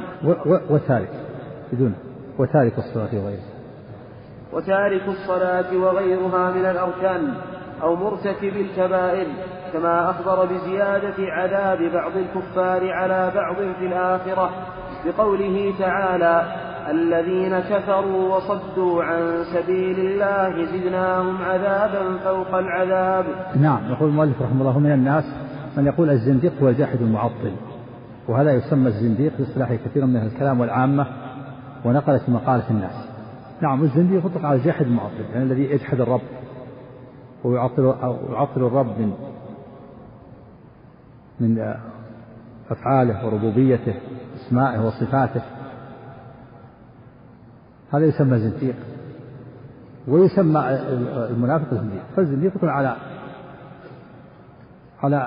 وتارك الصلاة وغيرها، وتارك الصلاة وغيرها من الأركان، أو مرتكب الكبائر، كما أخبر بزيادة عذاب بعض الكفار على بعض في الآخرة بقوله تعالى الذين كفروا وصدوا عن سبيل الله زدناهم عذابا فوق العذاب. نعم. يقول المؤلف رحمه الله من الناس من يقول الزنديق هو الجاحد المعطل، وهذا يسمى الزنديق في اصطلاح كثير من الكلام والعامة ونقلة مقالة الناس. نعم، الزنديق يطلق على الجاحد المعطل، يعني الذي يجحد الرب ويعطل الرب من أفعاله وربوبيته اسمائه وصفاته، هذا يسمى زنديق. ويسمى المنافق الزنديق. فالزنديق يكون على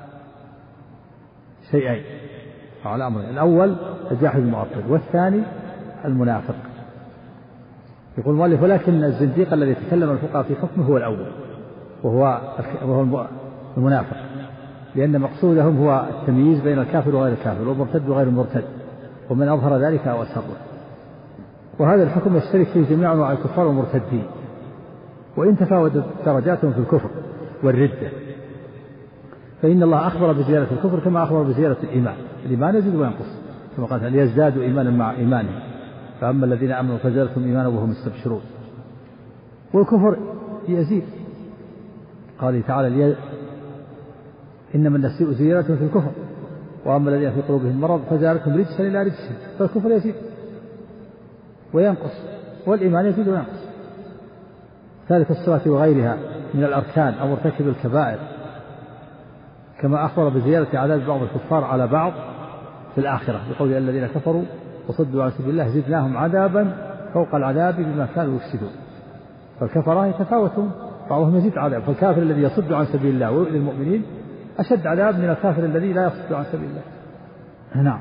شيئين، على أمرين: الأول الجاحد المعطل، والثاني المنافق. يقول المؤلف ولكن الزنديق الذي تكلم الفقهاء في حكمه هو الأول، وهو المنافق، لأن مقصودهم هو التمييز بين الكافر وغير الكافر والمرتد وغير المرتد، ومن أظهر ذلك أو أسره. وهذا الحكم يشترك فيه جميع أنواع الكفار والمرتدين، وإن تفاوتت درجاتهم في الكفر والردة، فإن الله أخبر بزيادة الكفر كما أخبر بزيادة الإيمان. الإيمان يزيد وينقص كما قال ليزدادوا إيمانا مع إيمانهم، فأما الذين آمنوا فزادتهم إيمانا وهم يستبشرون. والكفر يزيد، قال تعالى إنما النسيء زيادة في الكفر، وأما الذين في قلوبهم مرض فزادتهم رجسا إلى رجسهم. فالكفر يزيد وينقص، والإيمان يزيد وينقص. ثالث الصلاة وغيرها من الأركان أو مرتكب الكبائر، كما أخبر بزيادة عذاب بعض الكفار على بعض في الآخرة بقول الذين كفروا وصدوا عن سبيل الله زدناهم عذابا فوق العذاب بما كانوا يفسدون. فالكفرة يتفاوتون، بعضهم يزيد عذاب، فالكافر الذي يصد عن سبيل الله ويؤذي المؤمنين أشد عذاب من الكافر الذي لا يصد عن سبيل الله. نعم.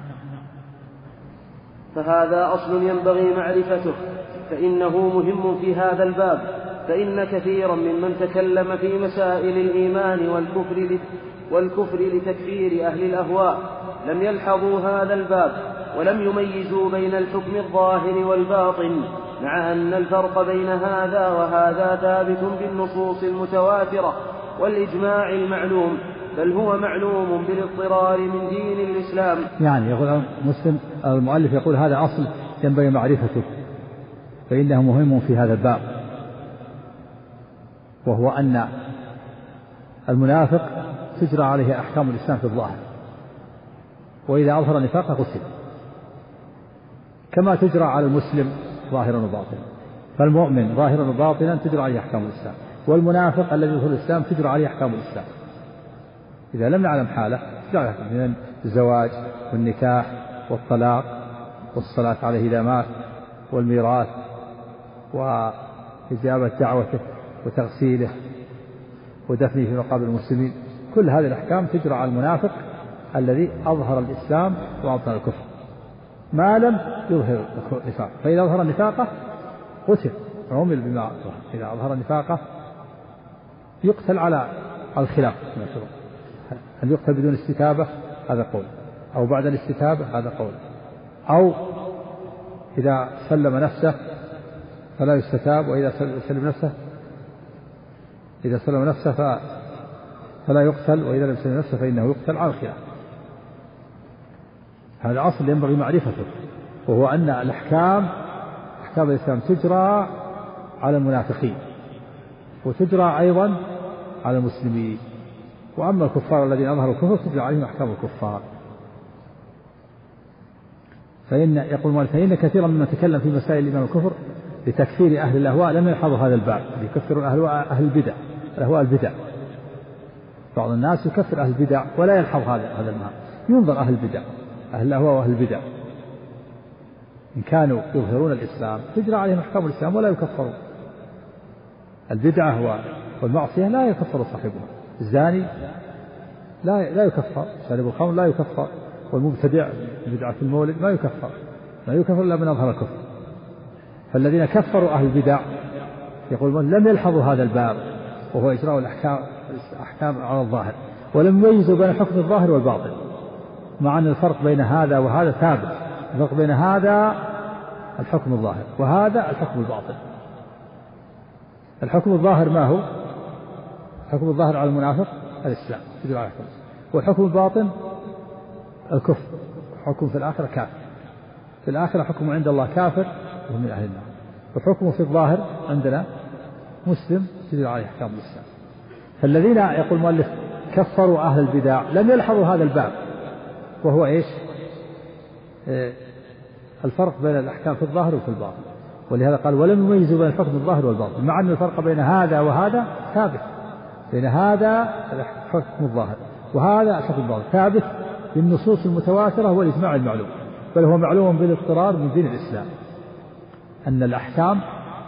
فهذا أصل ينبغي معرفته، فإنه مهم في هذا الباب، فإن كثيرا ممن تكلم في مسائل الإيمان والكفر لتكفير أهل الأهواء لم يلحظوا هذا الباب، ولم يميزوا بين الحكم الظاهر والباطن، مع أن الفرق بين هذا وهذا ثابت بالنصوص المتواترة والإجماع المعلوم، بل هو معلوم بالاضطرار من دين الإسلام. يعني يقول مسلم المؤلف يقول هذا أصل ينبغي معرفته، فإنه مهم في هذا الباب، وهو أن المنافق تجرى عليه أحكام الإسلام في الظاهر، وإذا أظهر نفاقه قتل، كما تجرى على المسلم ظاهرا وباطنا. فالمؤمن ظاهرا وباطنا تجرى عليه أحكام الإسلام، والمنافق الذي يدخل الإسلام تجرى عليه أحكام الإسلام. إذا لم نعلم حاله تجرى عليه من الزواج والنكاح والطلاق والصلاة عليه إذا مات والميراث وإجابة دعوته وتغسيله ودفنه في مقابر المسلمين. كل هذه الأحكام تجرى على المنافق الذي أظهر الإسلام وأبطن الكفر ما لم يظهر النفاق، فإذا أظهر نفاقه قتل عمل بما أظهر. إذا أظهر نفاقه يقتل على الخلاف، هل يقتل بدون استتابة هذا قول، أو بعد الاستتابة هذا قول، أو إذا سلم نفسه فلا يستتاب، وإذا سلم نفسه إذا سلم نفسه فلا يقتل، وإذا لم يسلم نفسه فإنه يقتل على الخلاف. هذا أصل ينبغي معرفته، وهو أن الأحكام أحكام الإسلام تجرى على المنافقين وتجرى أيضا على المسلمين، وأما الكفار الذين أظهروا الكفر تجرى عليهم أحكام الكفار. فإن كثيرا ممن تكلم في مسائل الإيمان والكفر لتكفير أهل الأهواء لم يلحظوا هذا الباب، يكفرون أهل البدع، الأهواء البدع. بعض الناس يكفر أهل البدع ولا يلحظ هذا المعنى. ينظر أهل البدع، أهل الأهواء وأهل البدع إن كانوا يظهرون الإسلام تجرى عليهم أحكام الإسلام ولا يكفرون. البدعة والمعصية لا يكفر صاحبها، الزاني لا يكفر، شارب الخمر لا يكفر، والمبتدع بدعة المولد ما يكفر إلا من أظهر الكفر. فالذين كفروا أهل البدع يقولون لم يلحظوا هذا الباب، وهو إجراء الأحكام على الظاهر، ولم يميزوا بين الحكم الظاهر والباطن، مع أن الفرق بين هذا وهذا ثابت. الفرق بين هذا الحكم الظاهر وهذا الحكم الباطن. الحكم الظاهر ما هو؟ الحكم الظاهر على المنافق الإسلام، والحكم الباطن الكفر، حكم في الآخرة كافر، في الآخرة حكم عند الله كافر وهو من أهل النار، وحكمه في الظاهر عندنا مسلم تجري عليه أحكام الإسلام. فالذين يقول المؤلف كفروا أهل البدع لم يلحظوا هذا الباب، وهو إيش؟ الفرق بين الأحكام في الظاهر وفي الباطن. ولهذا قال ولم يميزوا بين الحكم الظاهر والباطن، مع أن الفرق بين هذا وهذا ثابت، بين هذا الحكم الظاهر وهذا الحكم الباطن ثابت بالنصوص المتواترة والإجماع المعلوم، بل هو معلوم بالاضطرار من دين الإسلام أن الأحكام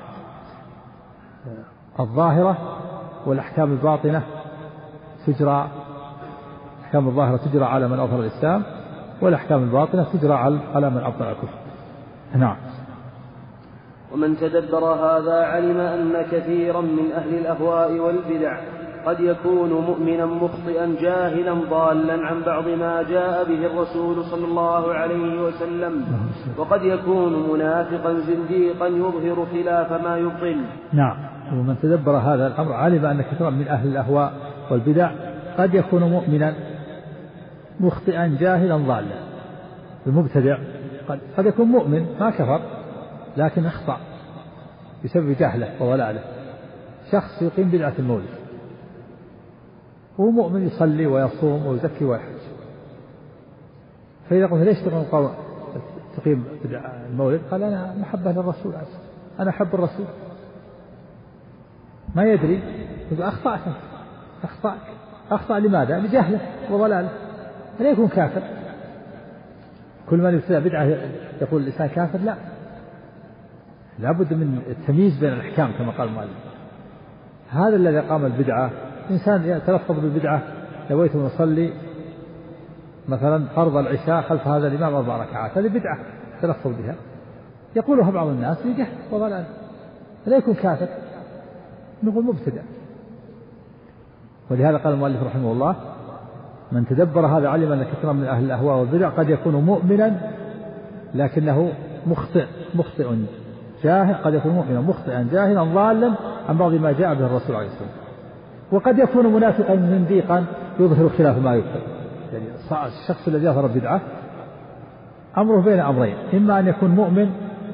الظاهرة والأحكام الباطنة تجرى، الأحكام الظاهرة تجرى على من أظهر الإسلام، والأحكام الباطنة تجرى على من أبطل الكفر. نعم. ومن تدبر هذا علم أن كثيرا من أهل الأهواء والبدع قد يكون مؤمنا مخطئا جاهلا ضالا عن بعض ما جاء به الرسول صلى الله عليه وسلم، وقد يكون منافقا زنديقا يظهر خلاف ما يبطن. نعم. ومن تدبر هذا الأمر علم أن كثيرا من أهل الأهواء والبدع قد يكون مؤمنا مخطئا جاهلا ضالا. المبتدع قد يكون مؤمن ما كفر لكن أخطأ بسبب جهله وضلاله. شخص يقيم بدعة المولد، هو مؤمن يصلي ويصوم ويزكي ويحج، فإذا قلت ليش تقيم بدعة المولد؟ قال أنا محبة للرسول، أنا أحب الرسول. ما يدري، يقول أخطأ لماذا؟ لجهله وضلاله، لا يكون كافر. كل من يبتدع بدعة يقول الإنسان كافر؟ لا بد من التمييز بين الأحكام كما قال المؤلف. هذا الذي قام البدعة إنسان يتلفظ بالبدعة، نويت أن أصلي مثلا فرض العشاء خلف هذا الإمام 4 ركعات، هذه بدعة تلفظ بها يقولها بعض الناس لجهل وضلال، لا يكون كافر، نقول مبتدع. ولهذا قال المؤلف رحمه الله من تدبر هذا علم أن كثيرا من أهل الأهواء والبدع قد يكون مؤمنا لكنه مخطئ جاهل، قد يكون مؤمنا مخطئا جاهلا ضالا عن بعض ما جاء به الرسول عليه الصلاة والسلام، وقد يكون منافقا زنديقا يظهر خلاف ما يبطن. يعني الشخص الذي يظهر البدعة أمره بين أمرين، إما أن يكون مؤمن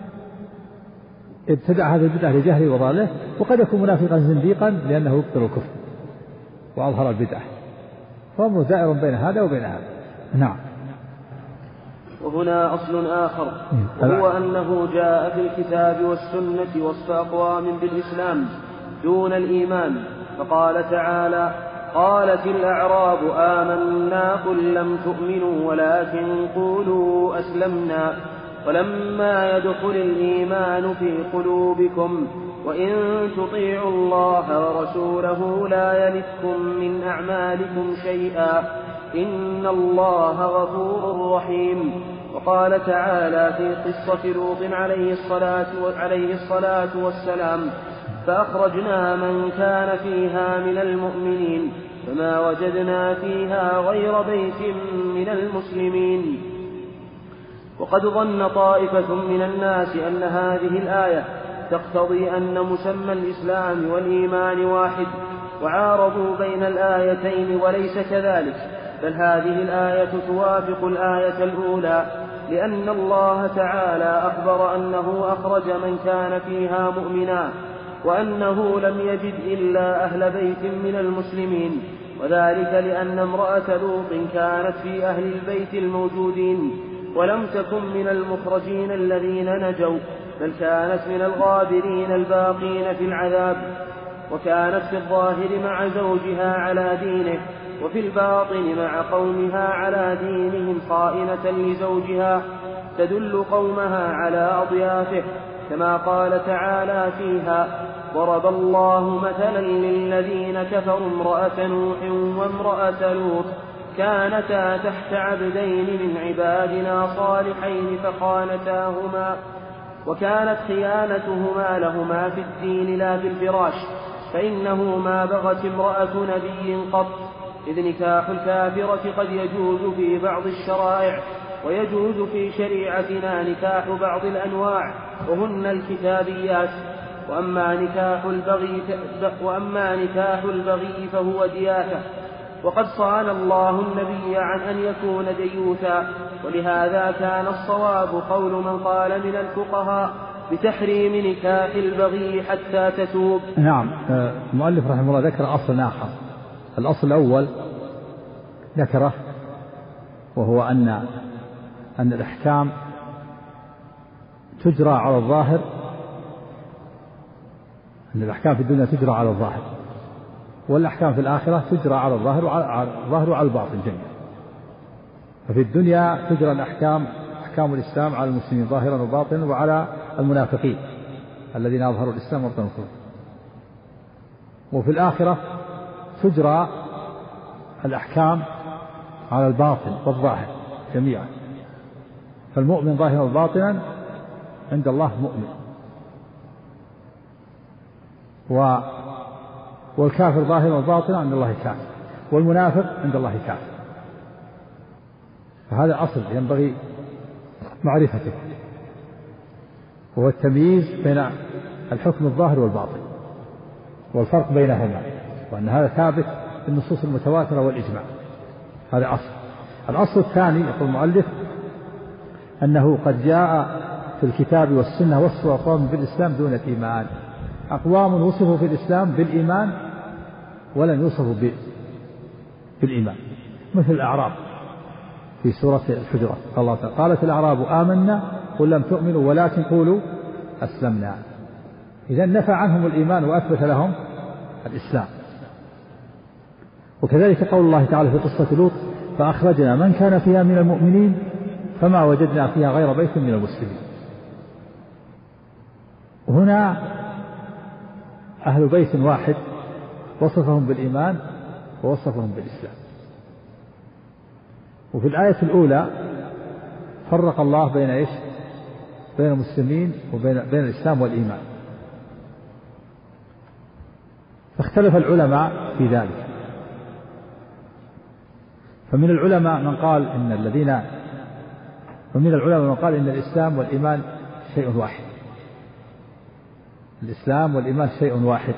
ابتدع هذه البدعة لجهله وضلاله، وقد يكون منافقا زنديقا لأنه يبطل الكفر وأظهر البدعة، فأمره دائر بين هذا وبين هذا. نعم. وهنا أصل آخر، وهو أنه جاء في الكتاب والسنة وصف أقوام بالإسلام دون الإيمان، فقال تعالى: قالت الأعراب آمنا قل لم تؤمنوا ولكن قولوا أسلمنا ولما يدخل الإيمان في قلوبكم وإن تطيعوا الله ورسوله لا يلتكم من أعمالكم شيئا إن الله غفور رحيم. وقال تعالى في قصة لوط عليه الصلاة والسلام: فأخرجنا من كان فيها من المؤمنين فما وجدنا فيها غير بيت من المسلمين. وقد ظن طائفة من الناس أن هذه الآية تقتضي أن مسمى الإسلام والإيمان واحد، وعارضوا بين الآيتين وليس كذلك، بل هذه الآية توافق الآية الأولى، لأن الله تعالى أخبر أنه أخرج من كان فيها مؤمنا، وأنه لم يجد إلا أهل بيت من المسلمين، وذلك لأن امرأة لوط كانت في أهل البيت الموجودين ولم تكن من المخرجين الذين نجوا، بل كانت من الغابرين الباقين في العذاب، وكانت في الظاهر مع زوجها على دينه، وفي الباطن مع قومها على دينهم خائنة لزوجها تدل قومها على أضيافه، كما قال تعالى فيها: ضرب الله مثلا للذين كفروا امرأة نوح وامرأة لوط كانتا تحت عبدين من عبادنا صالحين فخانتاهما وكانت خيانتهما لهما في الدين لا في الفراش، فإنه ما بغت امرأة نبي قط، إذ نكاح الكافرة قد يجوز في بعض الشرائع، ويجوز في شريعتنا نكاح بعض الأنواع وهن الكتابيات، وأما نكاح البغي فهو دياثة. وقد صان الله النبي عن أن يكون ديوثا، ولهذا كان الصواب قول من قال من الفقهاء بتحريم نكاح البغي حتى تتوب. نعم. المؤلف رحمه الله ذكر أصل آخر. الأصل الأول ذكره وهو أن الأحكام تجرى على الظاهر، أن الأحكام في الدنيا تجرى على الظاهر، والأحكام في الآخرة تجرى على الظاهر وعلى الباطن جميعا. ففي الدنيا تجرى الأحكام، أحكام الإسلام على المسلمين ظاهرا وباطنا، وعلى المنافقين الذين أظهروا الإسلام وابطنوا الكفر. وفي الآخرة تجرى الأحكام على الباطن والظاهر جميعا، فالمؤمن ظاهرا وباطنا عند الله مؤمن، والكافر ظاهرا وباطنا عند الله كافر، والمنافق عند الله كافر. فهذا أصل ينبغي معرفته، وهو التمييز بين الحكم الظاهر والباطن والفرق بينهما، وأن هذا ثابت في النصوص المتواترة والإجماع. هذا أصل. الأصل الثاني يقول المؤلف أنه قد جاء في الكتاب والسنة وصف أقوام بالإسلام دون الإيمان. أقوام وصفوا في الإسلام بالإيمان ولم يوصفوا بالإيمان، مثل الأعراب في سورة الحجرات، الله تعالى: قالت الأعراب آمنا قل لم تؤمنوا ولكن قولوا أسلمنا. إذا نفى عنهم الإيمان وأثبت لهم الإسلام. وكذلك قول الله تعالى في قصة لوط: فأخرجنا من كان فيها من المؤمنين فما وجدنا فيها غير بيت من المسلمين. وهنا أهل بيت واحد وصفهم بالإيمان ووصفهم بالإسلام. وفي الآية الأولى فرق الله بين إيش؟ بين المسلمين وبين الإسلام والإيمان، فاختلف العلماء في ذلك. فمن العلماء من قال إن الإسلام والإيمان شيء واحد، الإسلام والإيمان شيء واحد،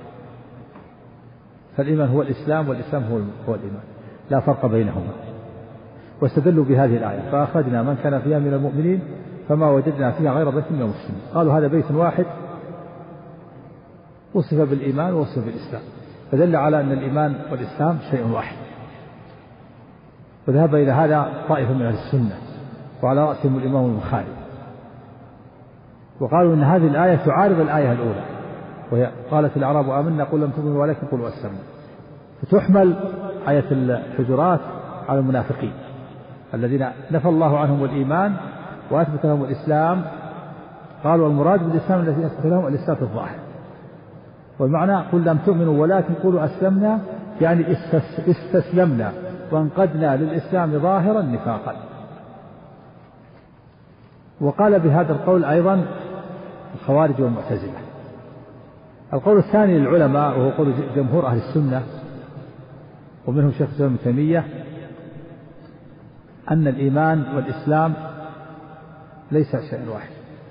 فالإيمان هو الإسلام والإسلام هو الإيمان، لا فرق بينهما. واستدلوا بهذه الآية: فأخرجنا من كان فيها من المؤمنين فما وجدنا فيها غير بيت من المسلمين. قالوا هذا بيت واحد وصف بالإيمان ووصف بالإسلام، فدل على أن الإيمان والإسلام شيء واحد. وذهب إلى هذا طائفة من أهل السنة وعلى رأسهم الإمام البخاري. وقالوا إن هذه الآية تعارض الآية الأولى، وهي قالت الأعراب آمنا قل لم تؤمنوا ولكن قولوا أسلمنا. فتحمل آية الحجرات على المنافقين الذين نفى الله عنهم الإيمان وأثبت لهم الإسلام. قالوا المراد بالإسلام الذي أثبت لهم الإسلام في الظاهر، والمعنى قل لم تؤمنوا ولكن قولوا أسلمنا، يعني استسلمنا وانقدنا للإسلام ظاهرا نفاقا. وقال بهذا القول أيضا الخوارج والمعتزلة. القول الثاني للعلماء وهو قول جمهور أهل السنة ومنهم شيخ الإسلام ابن تيمية أن الإيمان والإسلام ليس شيء واحد،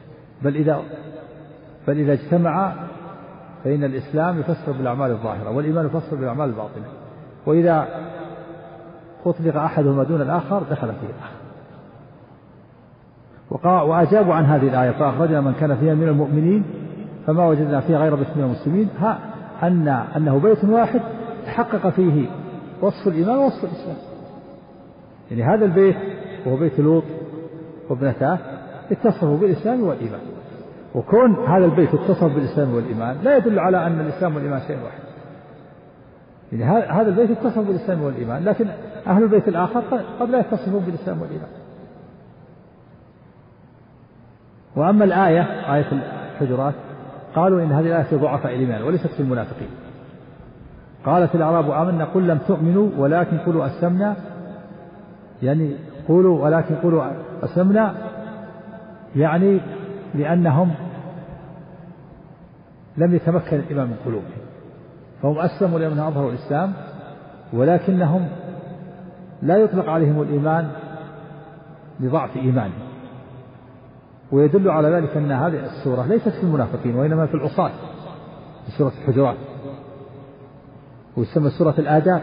بل إذا اجتمع فإن الإسلام يفسر بالأعمال الظاهرة والإيمان يفسر بالأعمال الباطنة، وإذا أطلق أحدهما دون الآخر دخل فيه الآخر. وأجابوا عن هذه الآية فأخرجنا من كان فيها من المؤمنين فما وجدنا فيها غير بيت من المسلمين أنه بيت واحد تحقق فيه وصف الإيمان ووصف الإسلام. يعني هذا البيت وهو بيت لوط وابنتاه اتصفوا بالإسلام والإيمان، وكون هذا البيت اتصف بالإسلام والإيمان لا يدل على أن الإسلام والإيمان شيء واحد. يعني هذا البيت اتصف بالإسلام والإيمان، لكن أهل البيت الآخر قد لا يتصفون بالإسلام والإيمان. وأما الآية آية الحجرات قالوا إن هذه الآية في ضعفاء الإيمان وليست في المنافقين. قالت الأعراب آمنا قل لم تؤمنوا ولكن قولوا أسلمنا، يعني قولوا ولكن قولوا أسلمنا يعني لأنهم لم يتمكن الإيمان من قلوبهم، فهم أسلموا لأنهم أظهروا الإسلام ولكنهم لا يطلق عليهم الإيمان لضعف إيمانهم. ويدل على ذلك أن هذه السورة ليست في المنافقين وإنما في العصاة، في سورة الحجرات، ويسمى سورة الآداب.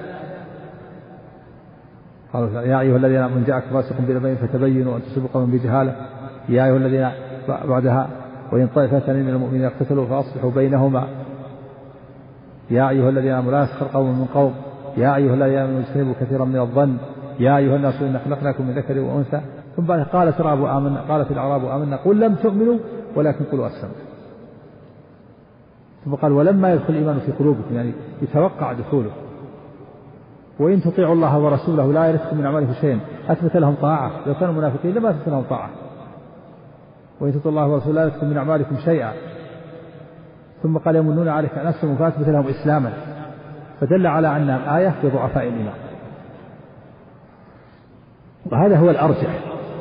قالوا يا أيها الذين آمنوا إن جاءكم فاسق بنبأ فتبينوا أن تصيبوا قوما بجهالة، يا أيها الذين بعدها وإن طائفتان من المؤمنين اقتتلوا فأصلحوا بينهما، يا أيها الذين آمنوا لا يسخر قوم من قوم، يا أيها الذين آمنوا اجتنبوا كثيرا من الظن، يا أيها الناس إنا خلقناكم من ذكر وأنثى. ثم بعد قالت الأعراب آمنا قل لم تؤمنوا ولكن قولوا أسلمنا. ثم قال ولما يدخل الإيمان في قلوبكم، يعني يتوقع دخوله. وإن تطيعوا الله ورسوله لا يلدكم من أعمالكم شيئا، أثبت لهم طاعة. لو كانوا منافقين لما أثبت لهم طاعة. وإن تطيعوا الله ورسوله لا يلدكم من أعمالكم شيئا. ثم قال يمنون عليك أن أسلموا فأثبت لهم إسلاما، فدل على أن الآية في ضعفاء الإيمان. وهذا هو الأرجح.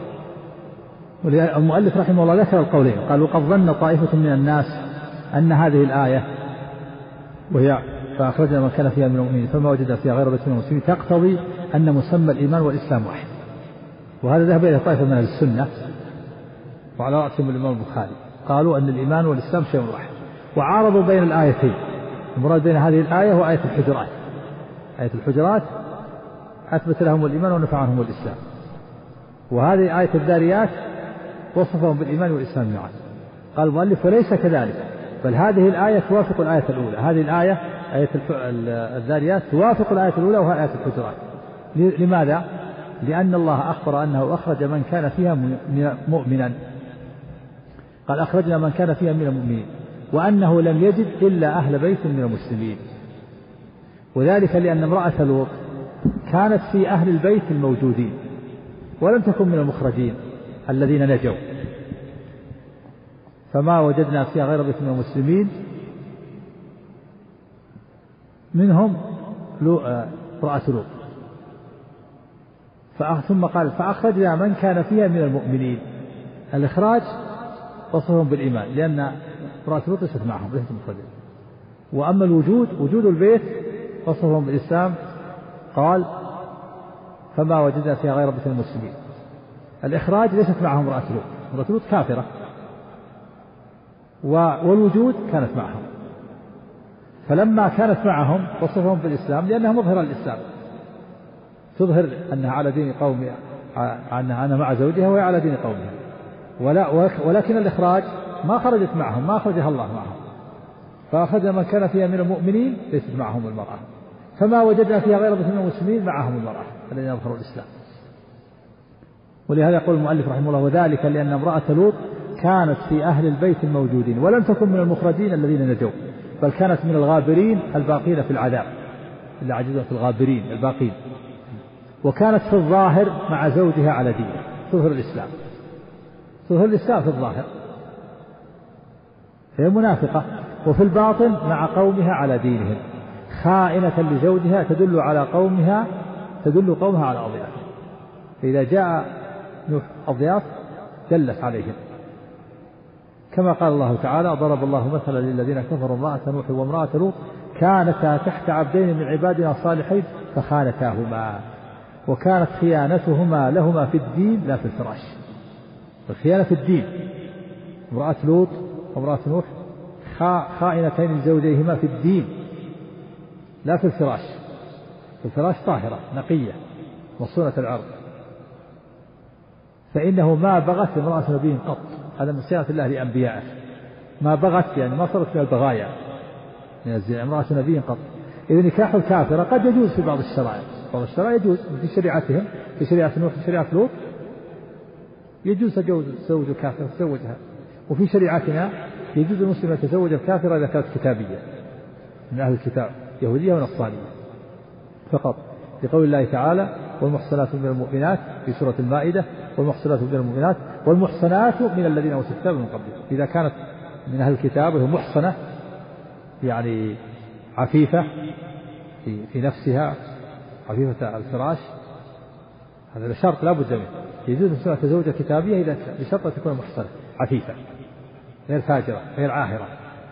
والمؤلف رحمه الله ذكر القولين، قال وقد ظن طائفة من الناس أن هذه الآية وهي فأخرجنا من كان فيها من المؤمنين فما وجد فيها غير بيت من المسلمين تقتضي أن مسمى الإيمان والإسلام واحد. وهذا ذهب إلى طائفة من السنة وعلى رأسهم الإمام البخاري، قالوا أن الإيمان والإسلام شيء واحد، وعارضوا بين الآيتين. المراد بين هذه الآية وآية الحجرات. آية الحجرات أثبت لهم الإيمان ونفى عنهم الإسلام، وهذه آية الذاريات وصفهم بالإيمان والإسلام معا. قال المؤلف وليس كذلك، بل هذه الآية توافق الآية الأولى. هذه الآية آية الذاريات توافق الآية الأولى وهي آية الحجرات. لماذا؟ لأن الله أخبر أنه أخرج من كان فيها مؤمنا، قال أخرجنا من كان فيها من المؤمنين، وأنه لم يجد إلا أهل بيت من المسلمين. وذلك لأن امرأة لوط كانت في أهل البيت الموجودين ولم تكن من المخرجين الذين نجوا، فما وجدنا فيها غير بيت من المسلمين منهم امرأة لوط. ثم قال فأخرجنا من كان فيها من المؤمنين. الإخراج وصفهم بالإيمان لأن امرأة لوط ليست معهم، ليست مخرجة. وأما الوجود، وجود البيت وصفهم بالإسلام، قال فما وجدنا فيها غير بيت من المسلمين. الإخراج ليست معهم امرأة لوط، امرأة لوط كافرة، والوجود كانت معهم. فلما كانت معهم وصفهم بالإسلام لأنها مظهرة الإسلام، تظهر أنها على دين قومها، أنها مع زوجها وهي على دين قومها. ولكن الإخراج ما خرجت معهم، ما أخرجها الله معهم، فأخذ من كان فيها من المؤمنين ليست معهم المرأة، فما وجدنا فيها غير من المسلمين معهم المرأة الذين أظهروا الإسلام. ولهذا يقول المؤلف رحمه الله: وذلك لأن امرأة لوط كانت في أهل البيت الموجودين، ولم تكن من المخرجين الذين نجوا، بل كانت من الغابرين الباقين في العذاب، اللي عجزوا في الغابرين الباقين. وكانت في الظاهر مع زوجها على دينه، تظهر الإسلام في الظاهر، هي منافقة، وفي الباطن مع قومها على دينهم، خائنة لزوجها تدل قومها على أضيافهم. فإذا جاء نوح أضياف دلت عليهم، كما قال الله تعالى: ضرب الله مثلا للذين كفروا امرأة نوح وامرأة لوط كانتا تحت عبدين من عبادنا الصالحين فخانتاهما وكانت خيانتهما لهما في الدين لا في الفراش. الخيانة في الدين، امرأة لوط وامرأة نوح خائنتين لزوجيهما في الدين لا في الفراش. في الفراش طاهرة نقية مصونة العرض، فإنه ما بغت امرأة نبي قط. هذا من صيانة الله لأنبيائه، ما بغت يعني ما صارت من البغايا من الزنا امرأة نبي قط. إذا نكاح الكافرة قد يجوز في بعض الشرائع، بعض الشرائع يجوز في شريعتهم، في شريعة نوح في شريعة لوط يجوز تزوج الكافر تزوجها، وفي شريعتنا يجوز المسلم أن يتزوج الكافرة إذا كانت كتابية من أهل الكتاب يهودية ونصرانية فقط، لقول الله تعالى: والمحصنات من المؤمنات في سورة المائدة: والمحصنات من المؤمنات والمحصنات من الذين أوتوا الكتاب من قبلكم. إذا كانت من أهل الكتاب وهي محصنة يعني عفيفة في نفسها، عفيفة الفراش، هذا شرط لا بد منه. يجوز أن تزوج كتابية إذا بشرط أن تكون محصنة عفيفة غير فاجرة غير عاهرة،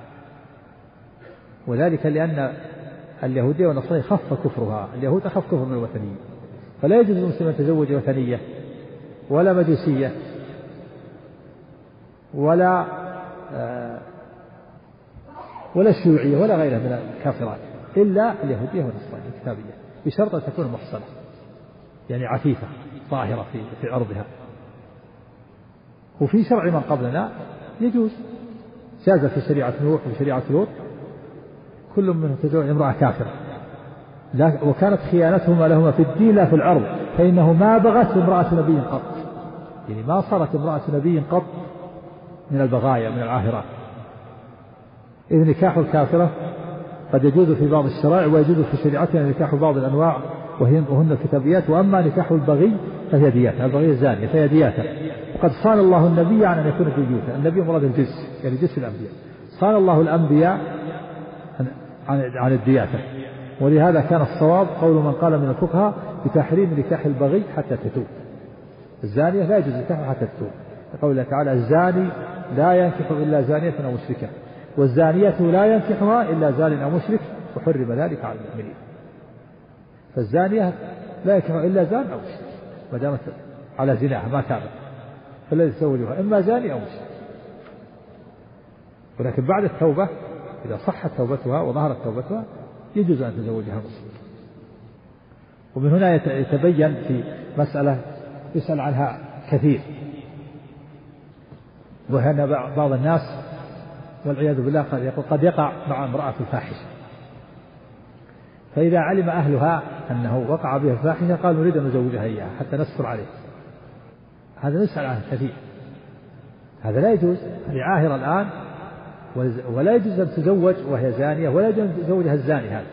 وذلك لأن اليهودية والنصرانية خف كفرها، اليهود أخف كفر من الوثنيين، فلا يجوز للمسلم أن يتزوج وثنية ولا مجوسية ولا شيوعية ولا غيرها من الكافرات، إلا اليهودية والنصرانية الكتابية، بشرط أن تكون محصنة يعني عفيفة طاهرة في عرضها. وفي شرع من قبلنا يجوز، جاز في شريعة نوح وفي شريعة لوط كل منهم تزوج امرأة كافرة، وكانت خيانتهما لهما في الدين لا في العرض، فإنه ما بغت امرأة نبي قط، يعني ما صارت امرأة نبي قط من البغايا من العاهرات. إذ نكاح الكافرة قد يجوز في بعض الشرائع ويجوز في شريعتنا نكاح بعض الأنواع وهن الكتابيات، وأما نكاح البغي فهي دياتها، البغي الزانية فهي دياتها. وقد صان الله النبي عن أن يكون ديوثا، النبي مراد الجنس يعني جنس الأنبياء، صان الله الأنبياء عن الدياثة. ولهذا كان الصواب قول من قال من الفقهاء بتحريم نكاح البغي حتى تتوب، الزانية لا يجوز نكاحها حتى تتوب، قول الله تعالى: الزاني لا ينكح إلا زانية أو مشركة، والزانية لا ينكحها إلا زان أو مشرك، وحرم ذلك على المؤمنين. فالزانية لا ينكحها إلا زان أو مشرك ما دامت على زناها ما تابت، فالذي يتزوجها إما زاني أو مشرك. ولكن بعد التوبة إذا صحت توبتها وظهرت توبتها يجوز أن تزوجها مسلم. ومن هنا يتبين في مسألة يسأل عنها كثير، وهي أن بعض الناس والعياذ بالله قد يقع مع امرأة في الفاحشة، فإذا علم أهلها أنه وقع بها الفاحشة قالوا نريد أن نزوجها إياها حتى نستر عليه. هذا نسأل عنه كثير، هذا لا يجوز، هذه عاهرة الآن، ولا يجوز أن تزوج وهي زانية، ولا يجوز أن تزوجها الزاني هذا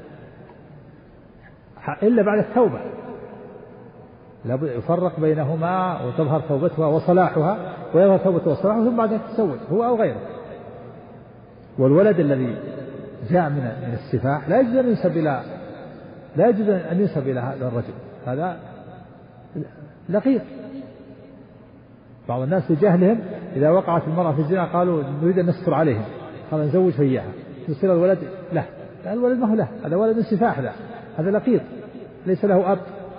إلا بعد التوبة، لابد يفرق بينهما وتظهر توبتها وصلاحها، ويظهر توبتها وصلاحها ثم بعدها تتزوج هو أو غيره. والولد الذي جاء من السفاح لا يجوز أن ينسب إلى هذا الرجل، هذا لقيط. بعض الناس لجهلهم إذا وقعت المرأة في الزنا قالوا نريد أن نستر عليهم، قال نزوج إياها، يصير الولد لا الولد ما هو له، هذا ولد سفاح، لا هذا لقيط ليس له أب،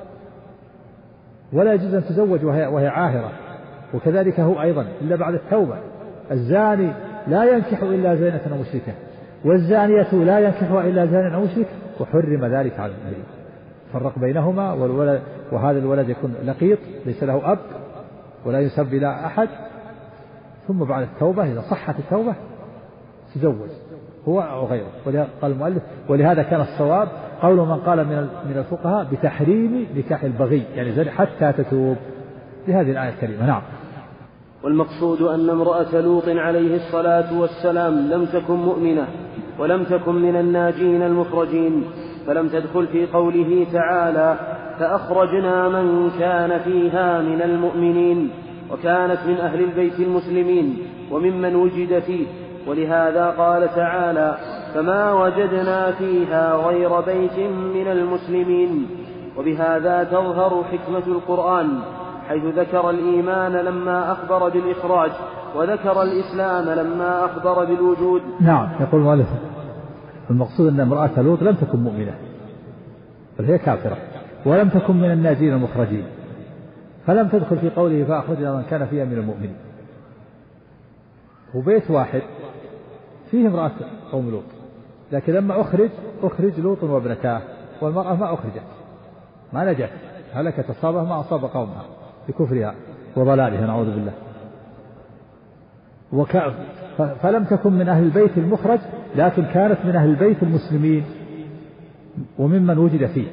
ولا يجوز أن تزوج وهي عاهرة. وكذلك هو أيضا إلا بعد التوبة، الزاني لا ينكح إلا زانية أو مشركة، والزانية لا ينكحها إلا زان أو مشرك، وحرم ذلك على المؤمنين. فرق بينهما، وهذا الولد يكون لقيط ليس له أب ولا ينسب إلى أحد، ثم بعد التوبة إذا صحت التوبة تزوج هو أو غيره. قال المؤلف: ولهذا كان الصواب قول من قال من الفقهاء بتحريم نكاح البغي يعني حتى تتوب، بهذه الآية الكريمة. نعم. والمقصود أن امرأة لوط عليه الصلاة والسلام لم تكن مؤمنة ولم تكن من الناجين المخرجين، فلم تدخل في قوله تعالى فأخرجنا من كان فيها من المؤمنين، وكانت من أهل البيت المسلمين وممن وجد فيه، ولهذا قال تعالى فما وجدنا فيها غير بيت من المسلمين. وبهذا تظهر حكمة القرآن، حيث ذكر الإيمان لما أخبر بالإخراج، وذكر الإسلام لما أخبر بالوجود. نعم. يقول المؤلف المقصود أن امرأة لوط لم تكن مؤمنة بل هي كافرة، ولم تكن من الناجين المخرجين، فلم تدخل في قوله فأخرجنا من كان فيها من المؤمنين. وبيت واحد فيه امرأة قوم لوط، لكن لما أخرج لوط وابنتاه، والمرأة ما أخرجت، ما نجت، هلكت أصابها ما أصاب قومها بكفرها وضلالها نعوذ بالله. فلم تكن من أهل البيت المخرج، لكن كانت من أهل البيت المسلمين وممن وجد فيه،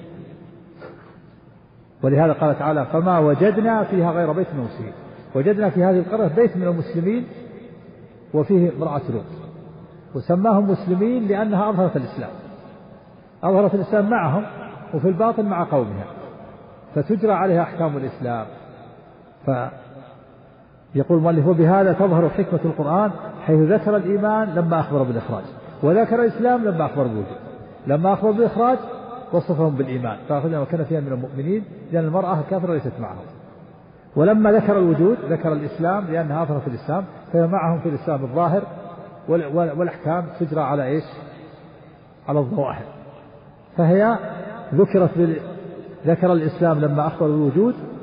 ولهذا قال تعالى فما وجدنا فيها غير بيت من المسلمين. وجدنا في هذه القرية بيت من المسلمين وفيه امرأة لوط، وسماهم مسلمين لأنها أظهرت الإسلام معهم وفي الباطن مع قومها، فتجرى عليها أحكام الإسلام. فيقول المؤلف وبهذا تظهر حكمة القرآن، حيث ذكر الإيمان لما أخبر بالإخراج، وذكر الإسلام لما أخبر بالوجود. لما أخبر بالإخراج وصفهم بالإيمان فأخذنا وكان فيها من المؤمنين، لأن المرأة الكافرة ليست معهم. ولما ذكر الوجود ذكر الإسلام لأنها أظهرت الإسلام، فهي معهم في الإسلام الظاهر، والأحكام تجرى على إيش؟ على الظواهر. فهي ذكر الإسلام لما أخبر الوجود،